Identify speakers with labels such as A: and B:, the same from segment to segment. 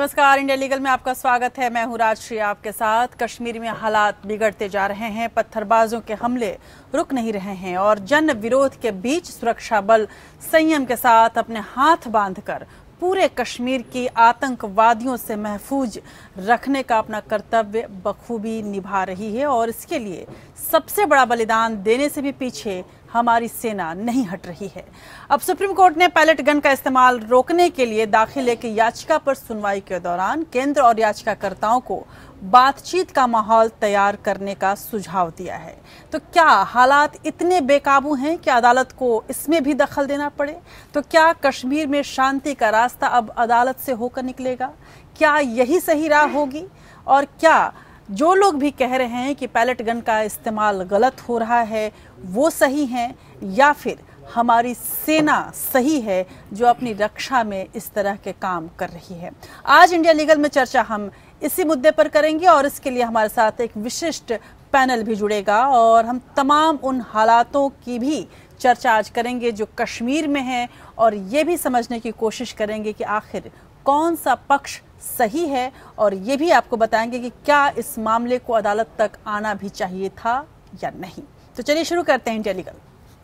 A: नमस्कार, India legal में आपका स्वागत है। मैं हूं राजश्री आपके साथ। कश्मीर में हालात बिगड़ते जा रहे हैं, पत्थरबाजों के हमले रुक नहीं रहे हैं और जन विरोध के बीच सुरक्षा बल संयम के साथ अपने हाथ बांधकर पूरे कश्मीर की आतंकवादियों से महफूज रखने का अपना कर्तव्य बखूबी निभा रही है और इसके लिए सबसे बड़ा बलिदान देने से भी पीछे हमारी सेना नहीं हट रही है। अब सुप्रीम कोर्ट ने पैलेट गन का इस्तेमाल रोकने के लिए दाखिल एक याचिका पर सुनवाई के दौरान केंद्र और याचिकाकर्ताओं को बातचीत का माहौल तैयार करने का सुझाव दिया है। तो क्या हालात इतने बेकाबू हैं कि अदालत को इसमें भी दखल देना पड़े? तो क्या कश्मीर में शांति का रास्ता अब अदालत से होकर निकलेगा? क्या यही सही राह होगी? और क्या जो लोग भी कह रहे हैं कि पैलेट गन का इस्तेमाल गलत हो रहा है वो सही है, या फिर हमारी सेना सही है जो अपनी रक्षा में इस तरह के काम कर रही है? आज इंडिया लीगल में चर्चा हम इसी मुद्दे पर करेंगे और इसके लिए हमारे साथ एक विशिष्ट पैनल भी जुड़ेगा और हम तमाम उन हालातों की भी चर्चा आज करेंगे जो कश्मीर में है और ये भी समझने की कोशिश करेंगे कि आखिर कौन सा पक्ष सही है, और ये भी आपको बताएंगे कि क्या इस मामले को अदालत तक आना भी चाहिए था या नहीं। तो चलिए शुरू करते हैं इंडिया लीगल।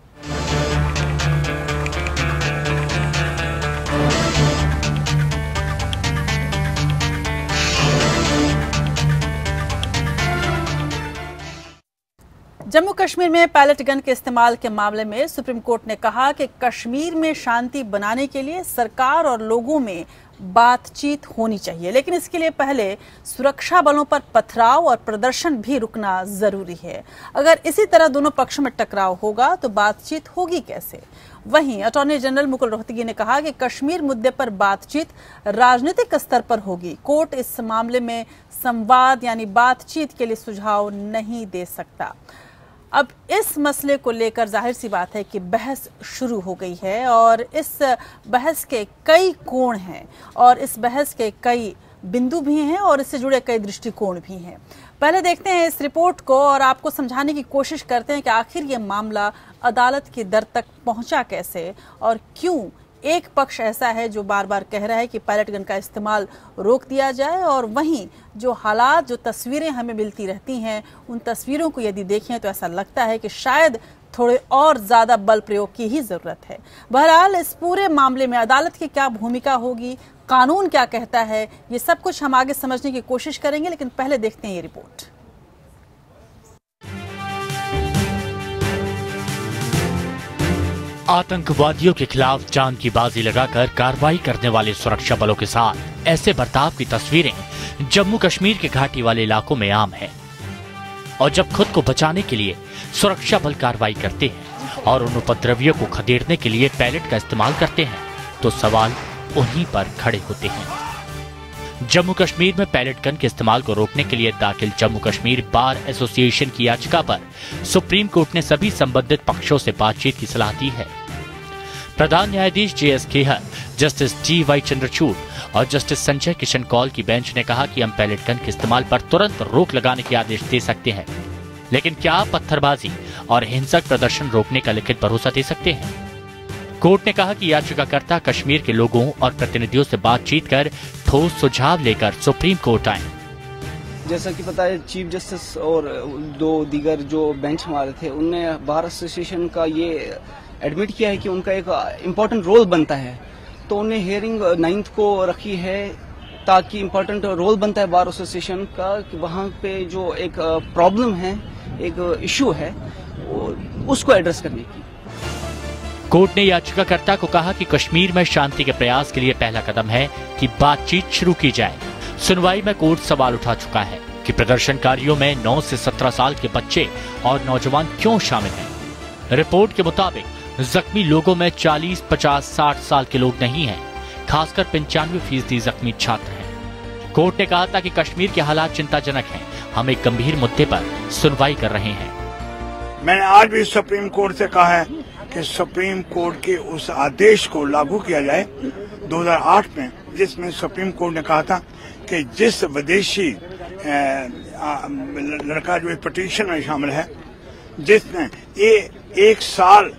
A: जम्मू कश्मीर में पैलेट गन के इस्तेमाल के मामले में सुप्रीम कोर्ट ने कहा कि कश्मीर में शांति बनाने के लिए सरकार और लोगों में बातचीत होनी चाहिए, लेकिन इसके लिए पहले सुरक्षा बलों पर पथराव और प्रदर्शन भी रुकना जरूरी है। अगर इसी तरह दोनों पक्षों में टकराव होगा तो बातचीत होगी कैसे? वहीं अटॉर्नी जनरल मुकुल रोहतगी ने कहा कि कश्मीर मुद्दे पर बातचीत राजनीतिक स्तर पर होगी। कोर्ट इस मामले में संवाद यानी बातचीत के लिए सुझाव नहीं दे सकता। अब इस मसले को लेकर जाहिर सी बात है कि बहस शुरू हो गई है और इस बहस के कई कोण हैं और इस बहस के कई बिंदु भी हैं और इससे जुड़े कई दृष्टिकोण भी हैं। पहले देखते हैं इस रिपोर्ट को और आपको समझाने की कोशिश करते हैं कि आखिर ये मामला अदालत की दर तक पहुंचा कैसे और क्यों एक पक्ष ऐसा है जो बार बार कह रहा है कि पैलेट गन का इस्तेमाल रोक दिया जाए, और वहीं जो हालात, जो तस्वीरें हमें मिलती रहती हैं, उन तस्वीरों को यदि देखें तो ऐसा लगता है कि शायद थोड़े और ज्यादा बल प्रयोग की ही जरूरत है। बहरहाल इस पूरे मामले में अदालत की क्या भूमिका होगी, कानून क्या कहता है, ये सब कुछ हम आगे समझने की कोशिश करेंगे, लेकिन पहले देखते हैं ये रिपोर्ट।
B: आतंकवादियों के खिलाफ जान की बाजी लगाकर कार्रवाई करने वाले सुरक्षा बलों के साथ ऐसे बर्ताव की तस्वीरें जम्मू कश्मीर के घाटी वाले इलाकों में आम है। और जब खुद को बचाने के लिए सुरक्षा बल कार्रवाई करते हैं और उन उपद्रवियों को खदेड़ने के लिए पैलेट का इस्तेमाल करते हैं तो सवाल उन्हीं पर खड़े होते हैं। जम्मू कश्मीर में पैलेट गन के इस्तेमाल को रोकने के लिए दाखिल जम्मू कश्मीर बार एसोसिएशन की याचिका पर सुप्रीम कोर्ट ने सभी संबंधित पक्षों से बातचीत की सलाह दी है। प्रधान न्यायाधीश JS Khehar, justice DY Chandrachud और जस्टिस संजय किशन कौल की बेंच ने कहा कि हम पैलेट गन के इस्तेमाल पर तुरंत रोक लगाने के आदेश दे सकते हैं, लेकिन क्या पत्थरबाजी और हिंसक प्रदर्शन रोकने का लिखित भरोसा दे सकते हैं? कोर्ट ने कहा कि याचिकाकर्ता कश्मीर के लोगों और प्रतिनिधियों से बातचीत कर ठोस सुझाव लेकर सुप्रीम कोर्ट आए।
C: जैसा कि पता है, चीफ जस्टिस और दो दीगर जो बेंच हमारे थे उनने बार एसोसिएशन का ये एडमिट किया है कि उनका एक इम्पोर्टेंट रोल बनता है, तो उन्हें हियरिंग 9 को रखी है ताकि इम्पोर्टेंट रोल बनता है बार एसोसिएशन का कि वहाँ पे जो एक प्रॉब्लम है, एक इश्यू है, उसको एड्रेस करने की।
B: कोर्ट ने याचिकाकर्ता को कहा कि कश्मीर में शांति के प्रयास के लिए पहला कदम है कि बातचीत शुरू की जाए। सुनवाई में कोर्ट सवाल उठा चुका है कि प्रदर्शनकारियों में 9 से 17 साल के बच्चे और नौजवान क्यों शामिल हैं। रिपोर्ट के मुताबिक जख्मी लोगों में 40, 50, 60 साल के लोग नहीं हैं, खासकर 95% जख्मी छात्र हैं। कोर्ट ने कहा था कि कश्मीर के हालात चिंताजनक हैं, हम एक गंभीर मुद्दे पर सुनवाई कर रहे हैं।
D: मैंने आज भी सुप्रीम कोर्ट से कहा है कि सुप्रीम कोर्ट के उस आदेश को लागू किया जाए 2008 में, जिसमें सुप्रीम कोर्ट ने कहा था कि जिस विदेशी लड़का जो पिटीशन में शामिल है, जिसने ये 1 साल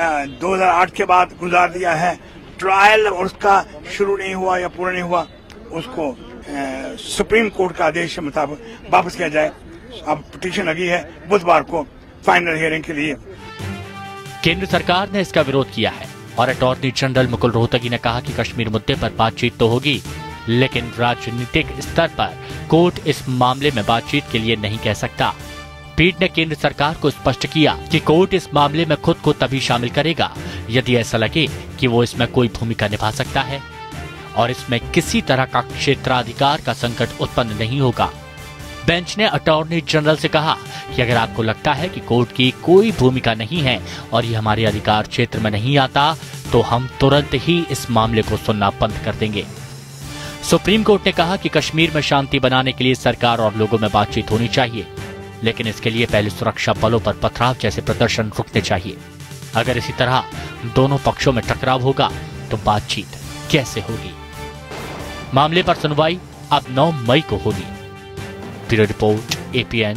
D: 2008 के बाद गुजार दिया है, ट्रायल और उसका शुरू नहीं हुआ या पूरा नहीं हुआ, उसको सुप्रीम कोर्ट का आदेश के मुताबिक वापस किया जाए। अब पिटीशन लगी है बुधवार को फाइनल हियरिंग के लिए।
B: केंद्र सरकार ने इसका विरोध किया है और अटॉर्नी जनरल मुकुल रोहतगी ने कहा कि कश्मीर मुद्दे पर बातचीत तो होगी, लेकिन राजनीतिक स्तर पर कोर्ट इस मामले में बातचीत के लिए नहीं कह सकता। पीठ ने केंद्र सरकार को स्पष्ट किया कि कोर्ट इस मामले में खुद को तभी शामिल करेगा यदि ऐसा लगे कि वो इसमें कोई भूमिका निभा सकता है और इसमें किसी तरह का क्षेत्राधिकार का संकट उत्पन्न नहीं होगा। बेंच ने अटॉर्नी जनरल से कहा कि अगर आपको लगता है कि कोर्ट की कोई भूमिका नहीं है और ये हमारे अधिकार क्षेत्र में नहीं आता, तो हम तुरंत ही इस मामले को सुनना बंद कर देंगे। सुप्रीम कोर्ट ने कहा कि कश्मीर में शांति बनाने के लिए सरकार और लोगों में बातचीत होनी चाहिए, लेकिन इसके लिए पहले सुरक्षा बलों पर पथराव जैसे प्रदर्शन रुकने चाहिए। अगर इसी तरह दोनों पक्षों में टकराव होगा तो बातचीत कैसे होगी? मामले पर सुनवाई अब 9 मई को होगी। Bureau report, APN।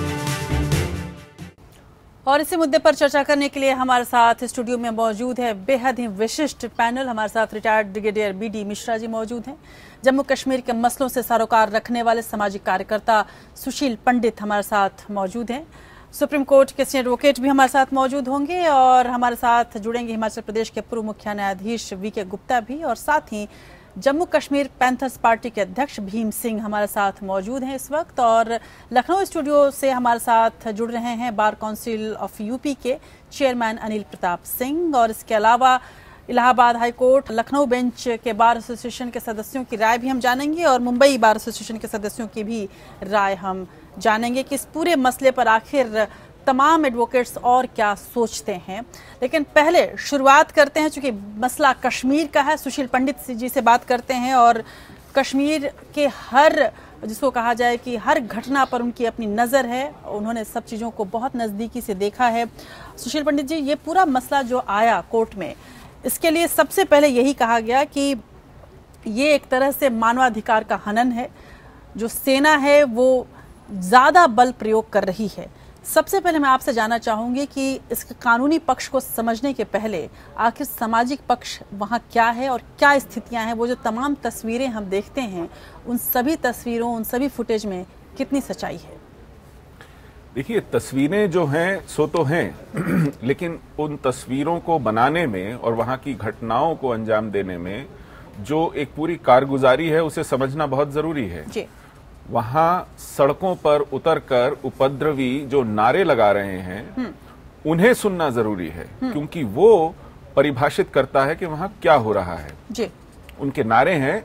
A: और इसी मुद्दे पर चर्चा करने के लिए हमारे साथ स्टूडियो में मौजूद है बेहद ही विशिष्ट पैनल। हमारे साथ retired brigadier BD Mishra ji मौजूद हैं। जम्मू कश्मीर के मसलों से सरोकार रखने वाले सामाजिक कार्यकर्ता सुशील पंडित हमारे साथ मौजूद हैं। सुप्रीम कोर्ट के सीनियर एडवोकेट भी हमारे साथ मौजूद होंगे और हमारे साथ जुड़ेंगे हिमाचल प्रदेश के पूर्व मुख्य न्यायाधीश VK गुप्ता भी, और साथ ही जम्मू कश्मीर पैंथर्स पार्टी के अध्यक्ष भीम सिंह हमारे साथ मौजूद हैं इस वक्त। और लखनऊ स्टूडियो से हमारे साथ जुड़ रहे हैं बार काउंसिल ऑफ यूपी के चेयरमैन अनिल प्रताप सिंह, और इसके अलावा Allahabad high court Lucknow bench के बार एसोसिएशन के सदस्यों की राय भी हम जानेंगे और मुंबई बार एसोसिएशन के सदस्यों की भी राय हम जानेंगे कि इस पूरे मसले पर आखिर तमाम एडवोकेट्स और क्या सोचते हैं। लेकिन पहले शुरुआत करते हैं, चूंकि मसला कश्मीर का है, सुशील पंडित जी से बात करते हैं और कश्मीर के हर, जिसको कहा जाए कि हर घटना पर उनकी अपनी नज़र है, उन्होंने सब चीज़ों को बहुत नज़दीकी से देखा है। सुशील पंडित जी, ये पूरा मसला जो आया कोर्ट में, इसके लिए सबसे पहले यही कहा गया कि ये एक तरह से मानवाधिकार का हनन है, जो सेना है वो ज़्यादा बल प्रयोग कर रही है। सबसे पहले मैं आपसे जानना चाहूंगी कि इसके कानूनी पक्ष को समझने के पहले आखिर सामाजिक पक्ष वहाँ क्या है और क्या स्थितियां हैं। वो जो तमाम तस्वीरें हम देखते हैं, उन सभी तस्वीरों, उन सभी फुटेज में कितनी सच्चाई है?
E: देखिए, तस्वीरें जो हैं सो तो हैं लेकिन उन तस्वीरों को बनाने में और वहाँ की घटनाओं को अंजाम देने में जो एक पूरी कारगुजारी है, उसे समझना बहुत जरूरी है जी। वहां सड़कों पर उतरकर उपद्रवी जो नारे लगा रहे हैं उन्हें सुनना जरूरी है, क्योंकि वो परिभाषित करता है कि वहां क्या हो रहा है जी। उनके नारे हैं,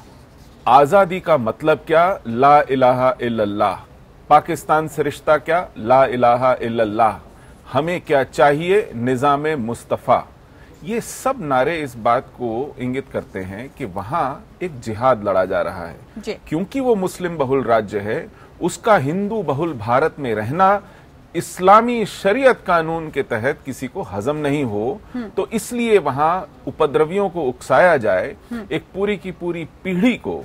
E: आजादी का मतलब क्या, ला इलाहा इल्लल्लाह, पाकिस्तान से रिश्ता क्या, ला इलाहा इल्लल्लाह, हमें क्या चाहिए, निजामे मुस्तफा। ये सब नारे इस बात को इंगित करते हैं कि वहां एक जिहाद लड़ा जा रहा है, क्योंकि वो मुस्लिम बहुल राज्य है। उसका हिंदू बहुल भारत में रहना इस्लामी शरीयत कानून के तहत किसी को हजम नहीं हो, तो इसलिए वहां उपद्रवियों को उकसाया जाए, एक पूरी की पूरी पीढ़ी को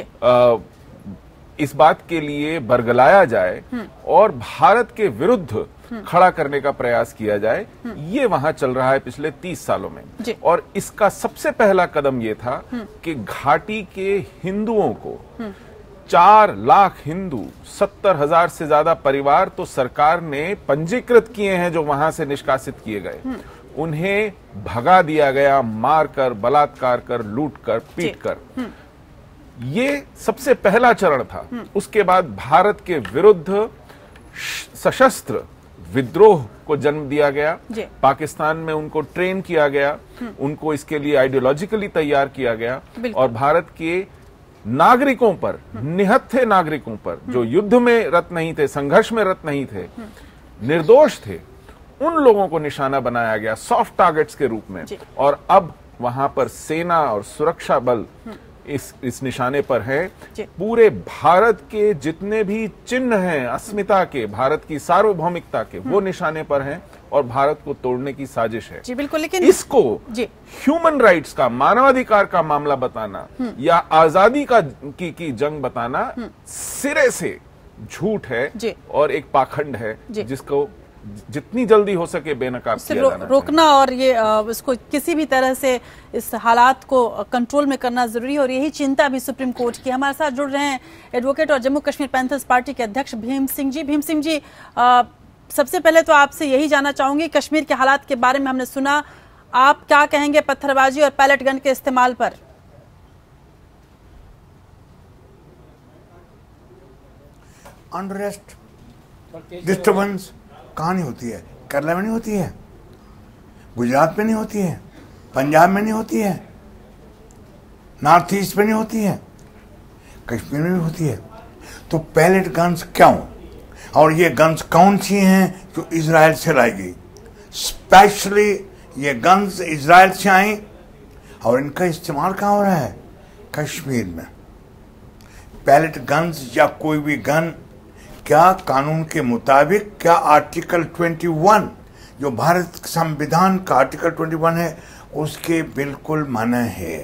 E: इस बात के लिए बरगलाया जाए और भारत के विरुद्ध खड़ा करने का प्रयास किया जाए। ये वहां चल रहा है पिछले 30 सालों में। और इसका सबसे पहला कदम ये था कि घाटी के हिंदुओं को 4 लाख हिंदू, 70,000 से ज्यादा परिवार तो सरकार ने पंजीकृत किए हैं जो वहां से निष्कासित किए गए, उन्हें भगा दिया गया, मारकर, बलात्कार कर, लूट कर, पीट कर। ये सबसे पहला चरण था। उसके बाद भारत के विरुद्ध सशस्त्र विद्रोह को जन्म दिया गया, पाकिस्तान में उनको ट्रेन किया गया, उनको इसके लिए आइडियोलॉजिकली तैयार किया गया और भारत के नागरिकों पर, निहत्थे नागरिकों पर जो युद्ध में रत नहीं थे, संघर्ष में रत नहीं थे, निर्दोष थे, उन लोगों को निशाना बनाया गया सॉफ्ट टारगेट्स के रूप में। और अब वहां पर सेना और सुरक्षा बल इस निशाने पर है। पूरे भारत के जितने भी चिन्ह हैं अस्मिता के, भारत की सार्वभौमिकता के, वो निशाने पर हैं और भारत को तोड़ने की साजिश है जी। बिल्कुल, लेकिन इसको ह्यूमन राइट्स का, मानवाधिकार का मामला बताना या आजादी की जंग बताना सिरे से झूठ है और एक पाखंड है जिसको जितनी जल्दी हो सके बेनकाब किया जाना
A: रोकना और ये इसको किसी भी तरह से इस हालात को कंट्रोल में करना जरूरी है और यही चिंता भी सुप्रीम कोर्ट की। हमारे साथ जुड़ रहे हैं एडवोकेट और जम्मू कश्मीर पैंथर्स पार्टी के अध्यक्ष भीम सिंह जी। भीम सिंह जी, सबसे पहले तो आपसे यही जानना चाहूंगी, कश्मीर के हालात के बारे में हमने सुना, आप क्या कहेंगे पत्थरबाजी और पैलेट गन के इस्तेमाल पर?
D: अनरेस्ट, डिस्टर्बेंस कहाँ नहीं होती है? केरला में नहीं होती है, गुजरात में नहीं होती है, पंजाब में नहीं होती है, नॉर्थ ईस्ट में नहीं होती है, कश्मीर में भी होती है। तो पैलेट गन्स क्यों? और ये गन्स कौन सी हैं जो इजराइल से लाई गई? स्पेशली ये गन्स इजराइल से आई और इनका इस्तेमाल कहाँ हो रहा है? कश्मीर में। पैलेट गन्स या कोई भी गन क्या कानून के मुताबिक, क्या आर्टिकल 21 जो भारत संविधान का आर्टिकल 21 है उसके बिल्कुल मना है।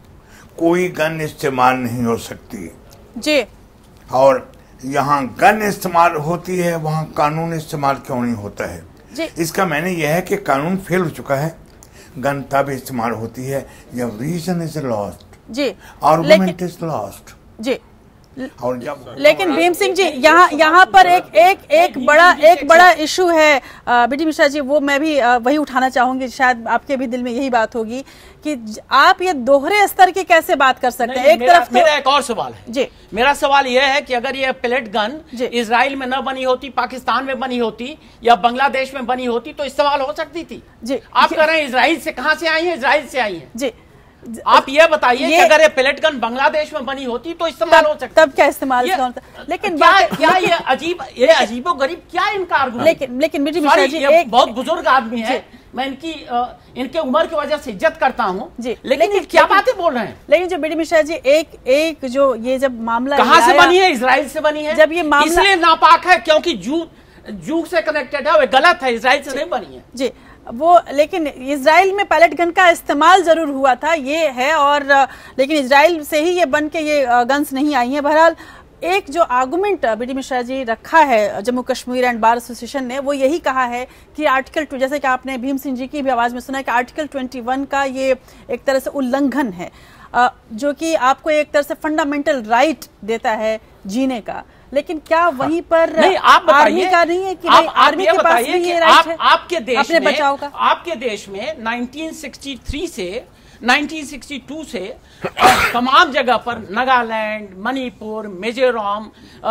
D: कोई गन इस्तेमाल नहीं हो सकती
A: जी। और
D: यहाँ गन इस्तेमाल होती है, वहाँ कानून इस्तेमाल क्यों नहीं होता है
A: जी।
D: इसका मैंने यह है कि कानून फेल हो चुका है, गन तब इस्तेमाल होती है जब रीजन इज लॉस्ट
A: जी,
D: आर्गुमेंट इज लॉस्ट
A: जी।
D: और जब
A: लेकिन भीम सिंह जी, यहाँ पर एक बड़ा इशू है बीडी मिश्रा जी, वो मैं भी वही उठाना चाहूंगी, शायद आपके भी दिल में यही बात होगी कि आप ये दोहरे स्तर की कैसे बात कर सकते हैं? एक तरफ तो
F: मेरा एक और सवाल है
A: जी।
F: मेरा सवाल यह है कि अगर ये पैलेट गन इजराइल में न बनी होती, पाकिस्तान में बनी होती या बांग्लादेश में बनी होती तो इस्तेमाल हो सकती थी जी। आप कह रहे हैं इजराइल से, कहां से आई है? इजराइल से आई है जी। आप ये बताइए कि अगर ये पैलेट गन बांग्लादेश में बनी होती तो इस्तेमाल हो सकता,
A: तब क्या इस्तेमाल होता? लेकिन
F: क्या ये अजीबो गरीब क्या इनका आर्गुमेंट?
A: लेकिन बीडी मिश्रा जी
F: एक बहुत बुजुर्ग आदमी है, मैं इनके उम्र की वजह से इज्जत करता हूँ जी, लेकिन ये क्या बातें बोल रहे हैं?
A: लेकिन जो बीडी मिश्रा जी, एक जो ये जब मामला
F: कहाँ से बनी है? इजराइल से बनी है।
A: जब ये मामला
F: इसलिए नापाक है क्योंकि जू से कनेक्टेड है, वो गलत है, इजराइल से नहीं बनी है
A: जी वो। लेकिन इजराइल में पैलेट गन का इस्तेमाल जरूर हुआ था, ये है, और लेकिन इजराइल से ही ये बन के ये गन्स नहीं आई हैं। बहरहाल एक जो आर्गुमेंट बीडी मिश्रा जी रखा है Jammu Kashmir and bar association ने, वो यही कहा है कि आर्टिकल, जैसे कि आपने भीम सिंह जी की भी आवाज में सुना कि आर्टिकल 21 का ये एक तरह से उल्लंघन है, जो कि आपको एक तरह से फंडामेंटल राइट देता है जीने का। लेकिन क्या वहीं पर
F: नहीं, आप
A: आर्मी का नहीं है कि आर्मी के पास भी ये राइट है
F: आपके देश
A: अपने
F: में
A: बचाव का?
F: आपके देश में 1963 से 1962 से तमाम जगह पर नागालैंड, मणिपुर, मिजोरम,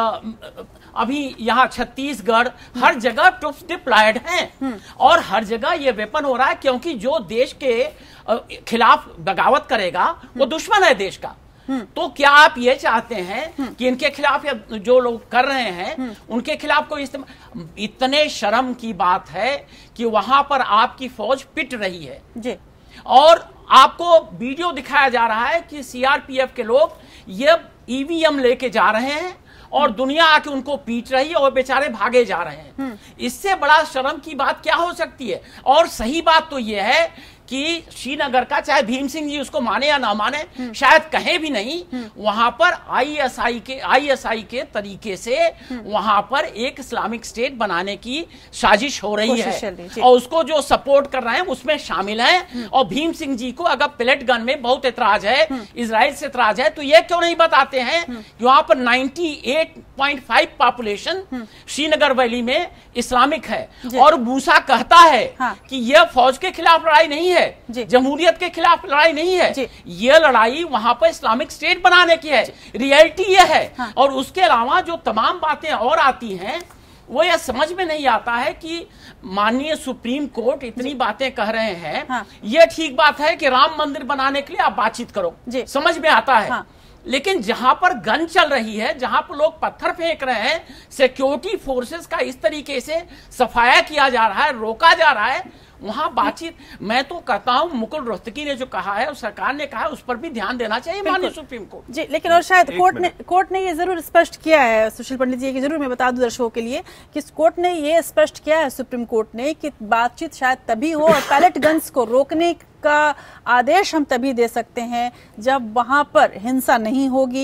F: अभी यहाँ छत्तीसगढ़, हर जगह ट्रूप्स डिप्लॉयड हैं और हर जगह ये वेपन हो रहा है, क्योंकि जो देश के खिलाफ बगावत करेगा वो दुश्मन है देश का। तो क्या आप ये चाहते हैं कि इनके खिलाफ या जो लोग कर रहे हैं उनके खिलाफ कोई इस्तेमाल? इतने शर्म की बात है कि वहां पर आपकी फौज पिट रही है जी, और आपको वीडियो दिखाया जा रहा है कि सीआरपीएफ के लोग ये ईवीएम लेके जा रहे हैं और दुनिया आके उनको पीट रही है और बेचारे भागे जा रहे हैं। इससे बड़ा शर्म की बात क्या हो सकती है? और सही बात तो यह है कि श्रीनगर का, चाहे भीम सिंह जी उसको माने या ना माने, शायद कहे भी नहीं, वहां पर आईएसआई के तरीके से वहां पर एक इस्लामिक स्टेट बनाने की साजिश हो रही है और उसको जो सपोर्ट कर रहे हैं उसमें शामिल हैं। और भीम सिंह जी को अगर पैलेट गन में बहुत एतराज है, इजराइल से एतराज है, तो ये क्यों नहीं बताते हैं कि वहां पर 98.5 पॉपुलेशन श्रीनगर वैली में इस्लामिक है और मूसा कहता है कि यह फौज के खिलाफ लड़ाई नहीं है, जमहूरियत के खिलाफ लड़ाई नहीं है, यह लड़ाई वहां पर इस्लामिक स्टेट बनाने की है। रियलिटी यह है। और उसके अलावा जो तमाम बातें और आती हैं वो यह समझ में नहीं आता है कि माननीय सुप्रीम कोर्ट इतनी बातें कह रहे हैं, यह ठीक बात है कि राम मंदिर बनाने के लिए आप बातचीत करो, समझ में आता है, लेकिन जहां पर गन चल रही है, जहां पर लोग पत्थर फेंक रहे हैं, सिक्योरिटी फोर्सेस का इस तरीके से सफाया किया जा रहा है, रोका जा रहा है, वहां बातचीत, मैं तो कहता हूं मुकुल रोहतगी ने जो कहा है, सरकार ने कहा है, उस पर भी ध्यान देना चाहिए माननीय सुप्रीम कोर्ट
A: जी। लेकिन और शायद कोर्ट ने ये जरूर स्पष्ट किया है, सुशील पंडित जी की जरूर मैं बता दूं दर्शकों के लिए कि कोर्ट ने ये स्पष्ट किया है, सुप्रीम कोर्ट ने, कि बातचीत शायद तभी हो और पैलेट गन्स को रोकने का आदेश हम तभी दे सकते हैं जब वहां पर हिंसा नहीं होगी,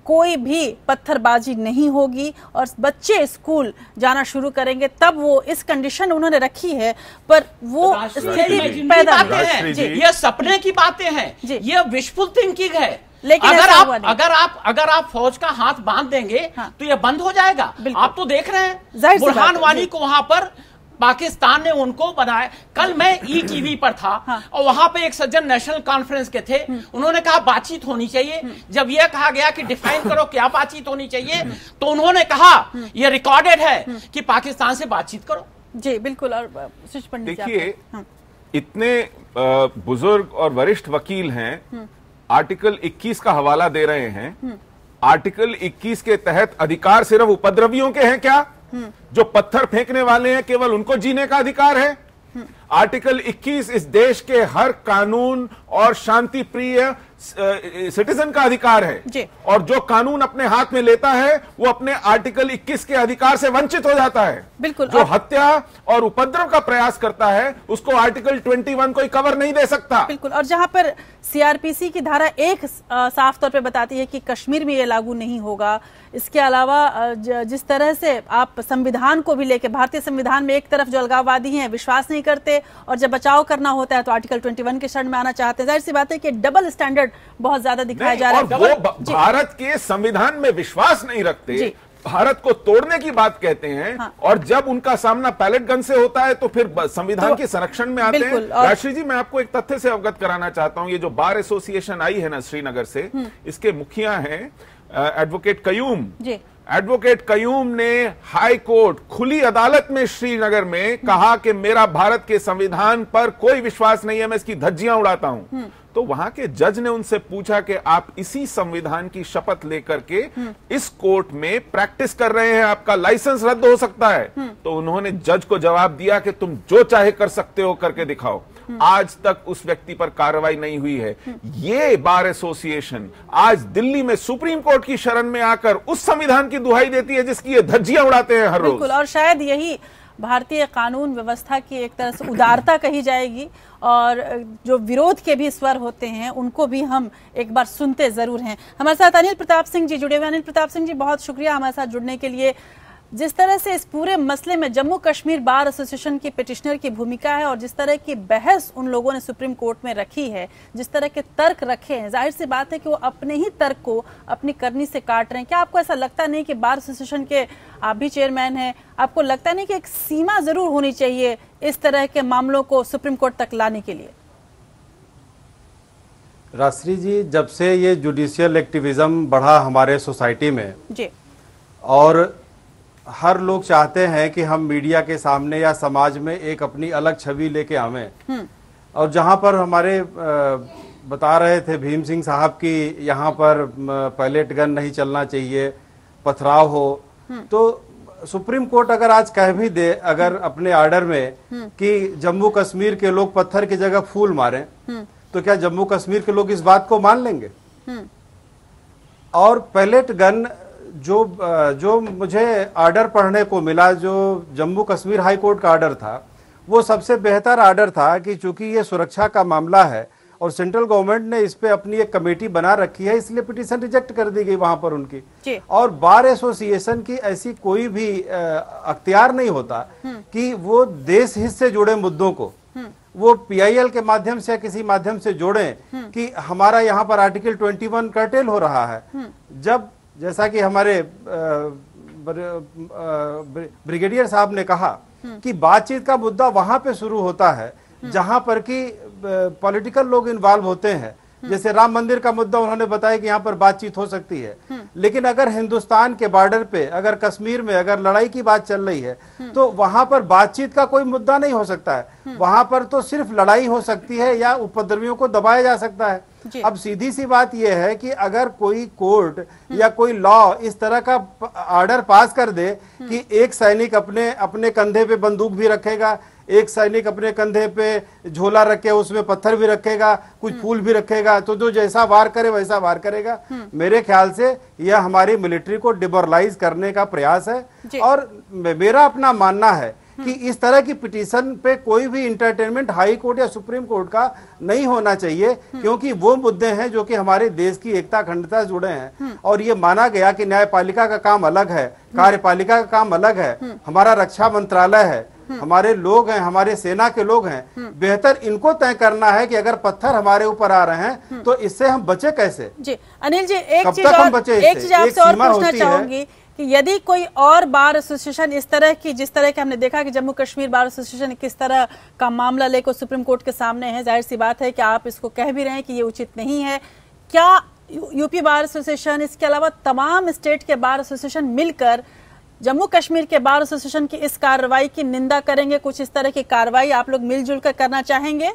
A: कोई भी पत्थरबाजी नहीं होगी और बच्चे स्कूल जाना शुरू करेंगे, तब वो इस कंडीशन उन्होंने रखी है, पर वो स्थिति पैदा
F: है। ये सपने की बातें हैं, ये विशफुल थिंकिंग है।
A: लेकिन
F: अगर आप फौज का हाथ बांध देंगे तो ये बंद हो जाएगा। आप तो देख रहे हैं बुरहान वानी को वहां पर पाकिस्तान ने उनको बनाया। कल मैं ईटीवी पर था और वहां पे एक सज्जन नेशनल कॉन्फ्रेंस के थे, उन्होंने कहा बातचीत होनी चाहिए। जब यह कहा गया कि डिफाइन करो क्या बातचीत होनी चाहिए, तो उन्होंने कहा यह रिकॉर्डेड है कि पाकिस्तान से बातचीत करो।
A: जी बिल्कुल। और
E: देखिए, इतने बुजुर्ग और वरिष्ठ वकील हैं, आर्टिकल 21 का हवाला दे रहे हैं। आर्टिकल 21 के तहत अधिकार सिर्फ उपद्रवियों के हैं क्या? जो पत्थर फेंकने वाले हैं केवल उनको जीने का अधिकार है? आर्टिकल 21 इस देश के हर कानून और शांति प्रिय सिटीजन का अधिकार है, और जो कानून अपने हाथ में लेता है वो अपने आर्टिकल 21 के अधिकार से वंचित हो जाता है।
A: बिल्कुल।
E: जो हत्या और उपद्रव का प्रयास करता है उसको आर्टिकल 21 कोई कवर नहीं दे सकता।
A: बिल्कुल। और जहां पर सीआरपीसी की धारा 1 साफ तौर पे बताती है कि कश्मीर में ये लागू नहीं होगा। इसके अलावा जिस तरह से आप संविधान को भी लेके, भारतीय संविधान में एक तरफ जो अलगाववादी हैं विश्वास नहीं करते और जब बचाव करना होता है तो आर्टिकल 21 के शरण में आना चाहते हैं। जाहिर सी बात है कि डबल स्टैंडर्ड बहुत ज्यादा दिखाया जा रहा है।
E: वो भारत के संविधान में विश्वास नहीं रखते, भारत को तोड़ने की बात कहते हैं। और जब उनका सामना पैलेट गन से होता है तो फिर संविधान के संरक्षण में आते हैं। राष्ट्रीय जी, मैं आपको एक तथ्य से अवगत कराना चाहता हूं। ये जो बार एसोसिएशन आई है ना श्रीनगर से, इसके मुखिया हैं एडवोकेट कयूम। एडवोकेट कयूम ने हाई कोर्ट खुली अदालत में श्रीनगर में कहा कि मेरा भारत के संविधान पर कोई विश्वास नहीं है, मैं इसकी धज्जियां उड़ाता हूं। तो वहां के जज ने उनसे पूछा कि आप इसी संविधान की शपथ लेकर के इस कोर्ट में प्रैक्टिस कर रहे हैं, आपका लाइसेंस रद्द हो सकता है। तो उन्होंने जज को जवाब दिया कि तुम जो चाहे कर सकते हो, करके दिखाओ। आज तक उस व्यक्ति पर कार्रवाई नहीं हुई है। ये बार एसोसिएशन आज दिल्ली में सुप्रीम कोर्ट की शरण में आकर उस संविधान की दुहाई देती है जिसकी ये धज्जियां उड़ाते हैं हर रोज।
A: बिल्कुल। और शायद यही भारतीय कानून व्यवस्था की एक तरह से उदारता कही जाएगी, और जो विरोध के भी स्वर होते हैं उनको भी हम एक बार सुनते जरूर हैं। हमारे साथ अनिल प्रताप सिंह जी जुड़े हुए। अनिल प्रताप सिंह जी, बहुत शुक्रिया हमारे साथ जुड़ने के लिए। जिस तरह से इस पूरे मसले में जम्मू कश्मीर बार एसोसिएशन की पिटिशनर की भूमिका है और जिस तरह की बहस उन लोगों ने सुप्रीम कोर्ट में रखी है, जिस तरह के तर्क रखे हैं, जाहिर सी बात है कि वो अपने ही तर्क को अपनी करनी से काट रहे हैं। क्या आपको ऐसा लगता नहीं कि बार एसोसिएशन के आप भी चेयरमैन हैं, आपको लगता नहीं कि एक सीमा जरूर होनी चाहिए इस तरह के मामलों को सुप्रीम कोर्ट तक लाने के लिए?
G: राष्ट्रीय जी, जब से ये जुडिशियल एक्टिविज्म बढ़ा हमारे सोसाइटी में जी, और हर लोग चाहते हैं कि हम मीडिया के सामने या समाज में एक अपनी अलग छवि लेके आवें, और जहां पर हमारे बता रहे थे भीम सिंह साहब की यहाँ पर पैलेट गन नहीं चलना चाहिए, पथराव हो, तो सुप्रीम कोर्ट अगर आज कह भी दे अगर अपने ऑर्डर में कि जम्मू कश्मीर के लोग पत्थर की जगह फूल मारें, तो क्या जम्मू कश्मीर के लोग इस बात को मान लेंगे? और पैलेट गन जो मुझे ऑर्डर पढ़ने को मिला, जो जम्मू कश्मीर हाई कोर्ट का ऑर्डर था, वो सबसे बेहतर ऑर्डर था कि चूंकि ये सुरक्षा का मामला है और सेंट्रल गवर्नमेंट ने इस पे अपनी एक कमेटी बना रखी है, इसलिए पिटीशन रिजेक्ट कर दी गई वहां पर उनकी। और बार एसोसिएशन की ऐसी कोई भी अख्तियार नहीं होता कि वो देश हित से जुड़े मुद्दों को वो पीआईएल के माध्यम से या किसी माध्यम से जोड़ें कि हमारा यहाँ पर आर्टिकल 21 कर्टेल हो रहा है। जब जैसा कि हमारे ब्रिगेडियर साहब ने कहा कि बातचीत का मुद्दा वहां पे शुरू होता है जहां पर कि पॉलिटिकल लोग इन्वॉल्व होते हैं। जैसे राम मंदिर का मुद्दा उन्होंने बताया कि यहाँ पर बातचीत हो सकती है, लेकिन अगर हिंदुस्तान के बॉर्डर पे, अगर कश्मीर में अगर लड़ाई की बात चल रही है, तो वहां पर बातचीत का कोई मुद्दा नहीं हो सकता है। वहां पर तो सिर्फ लड़ाई हो सकती है या उपद्रवियों को दबाया जा सकता है। अब सीधी सी बात यह है कि अगर कोई कोर्ट या कोई लॉ इस तरह का ऑर्डर पास कर दे कि एक सैनिक अपने कंधे पे बंदूक भी रखेगा, एक सैनिक अपने कंधे पे झोला रखे उसमें पत्थर भी रखेगा, कुछ फूल भी रखेगा, तो जो जैसा वार करे वैसा वार करेगा, मेरे ख्याल से यह हमारी मिलिट्री को डिमोरलाइज करने का प्रयास है। और मेरा अपना मानना है कि इस तरह की पिटीशन पे कोई भी इंटरटेनमेंट हाई कोर्ट या सुप्रीम कोर्ट का नहीं होना चाहिए, क्योंकि वो मुद्दे हैं जो कि हमारे देश की एकता अखंडता से जुड़े हैं। और ये माना गया कि न्यायपालिका का काम अलग है, कार्यपालिका का काम अलग है, हमारा रक्षा मंत्रालय है, हमारे लोग हैं, हमारे सेना के लोग हैं। बेहतर इनको तय करना है कि अगर पत्थर हमारे ऊपर आ रहे हैं तो इससे हम बचे कैसे।
A: जी अनिल जी, एक चीज
G: एक
A: आपसे और पूछना चाहूंगी कि यदि कोई और बार एसोसिएशन इस तरह की, जिस तरह के हमने देखा कि जम्मू कश्मीर बार एसोसिएशन किस तरह का मामला लेकर सुप्रीम कोर्ट के सामने है, जाहिर सी बात है कि आप इसको कह भी रहे हैं कि ये उचित नहीं है, क्या यूपी बार एसोसिएशन इसके अलावा तमाम स्टेट के बार एसोसिएशन मिलकर जम्मू कश्मीर के बार एसोसिएशन की इस कार्रवाई की निंदा करेंगे? कुछ इस तरह की कार्रवाई आप लोग मिलजुल कर करना चाहेंगे?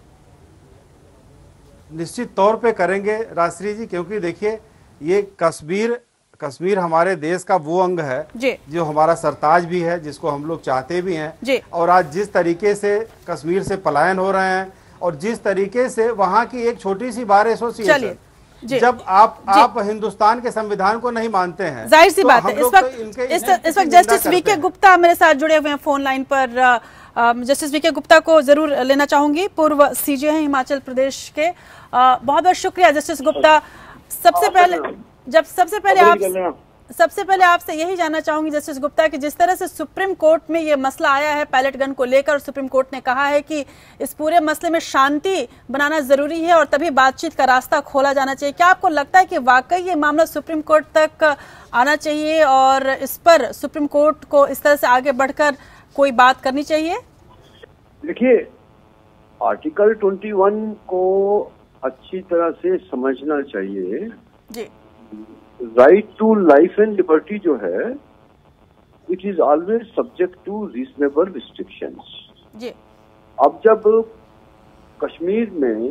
G: निश्चित तौर पे करेंगे राष्ट्रीय जी, क्योंकि देखिए ये कश्मीर हमारे देश का वो अंग है जो हमारा सरताज भी है, जिसको हम लोग चाहते भी हैं। और आज जिस तरीके से कश्मीर से पलायन हो रहे हैं और जिस तरीके से वहां की एक छोटी सी बार एसोसिएशन, जब आप हिंदुस्तान के संविधान को नहीं मानते हैं,
A: जाहिर सी बात है। इस वक्त जस्टिस वीके गुप्ता मेरे साथ जुड़े हुए हैं फोन लाइन पर। जस्टिस वीके गुप्ता को जरूर लेना चाहूंगी, पूर्व सीजे हैं हिमाचल प्रदेश के। बहुत बहुत शुक्रिया जस्टिस गुप्ता। सबसे पहले आपसे यही जानना चाहूंगी जस्टिस गुप्ता कि जिस तरह से सुप्रीम कोर्ट में ये मसला आया है पैलेट गन को लेकर, सुप्रीम कोर्ट ने कहा है कि इस पूरे मसले में शांति बनाना जरूरी है और तभी बातचीत का रास्ता खोला जाना चाहिए, क्या आपको लगता है कि वाकई ये मामला सुप्रीम कोर्ट तक आना चाहिए और इस पर सुप्रीम कोर्ट को इस तरह से आगे बढ़कर कोई बात करनी चाहिए?
H: देखिए, आर्टिकल 21 को अच्छी तरह से समझना चाहिए
A: जी।
H: Right to life and liberty जो है, it is always subject to reasonable restrictions.
A: जी।
H: अब जब कश्मीर में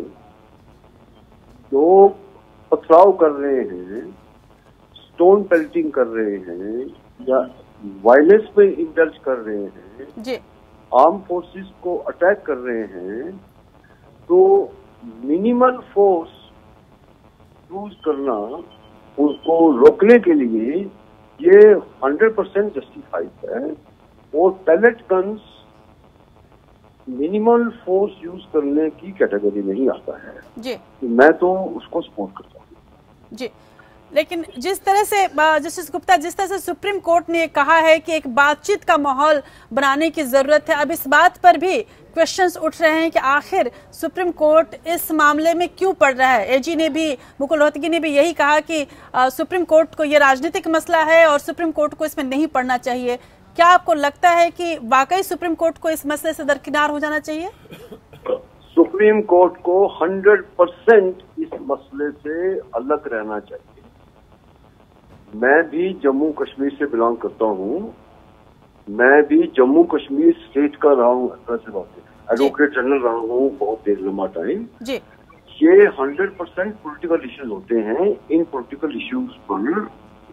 H: लोग पथराव कर रहे हैं, स्टोन पेल्टिंग कर रहे हैं या वायलेंस में इंडल्ज कर रहे हैं
A: जी,
H: आर्म फोर्सेस को अटैक कर रहे हैं, तो मिनिमल फोर्स यूज करना उनको रोकने के लिए ये 100% जस्टिफाइड है। और pellet guns minimal force use करने की कैटेगरी नहीं आता है
A: जी।
H: मैं तो उसको सपोर्ट करता हूँ
A: जी। लेकिन जिस तरह से जस्टिस गुप्ता, जिस तरह से सुप्रीम कोर्ट ने कहा है कि एक बातचीत का माहौल बनाने की जरूरत है, अब इस बात पर भी क्वेश्चंस उठ रहे हैं कि आखिर सुप्रीम कोर्ट इस मामले में क्यों पड़ रहा है। एजी ने भी, मुकुल रोहतगी ने भी यही कहा कि सुप्रीम कोर्ट को ये राजनीतिक मसला है और सुप्रीम कोर्ट को इसमें नहीं पड़ना चाहिए। क्या आपको लगता है कि वाकई सुप्रीम कोर्ट को इस मसले से दरकिनार हो जाना चाहिए?
H: सुप्रीम कोर्ट को 100% इस मसले से अलग रहना चाहिए। मैं भी जम्मू कश्मीर से बिलोंग करता हूँ, मैं भी जम्मू कश्मीर स्टेट का रहा हूँ, एडवोकेट जनरल रहा हूँ बहुत देर लंबा टाइम। ये 100% पॉलिटिकल इश्यूज होते हैं। इन पॉलिटिकल इश्यूज पर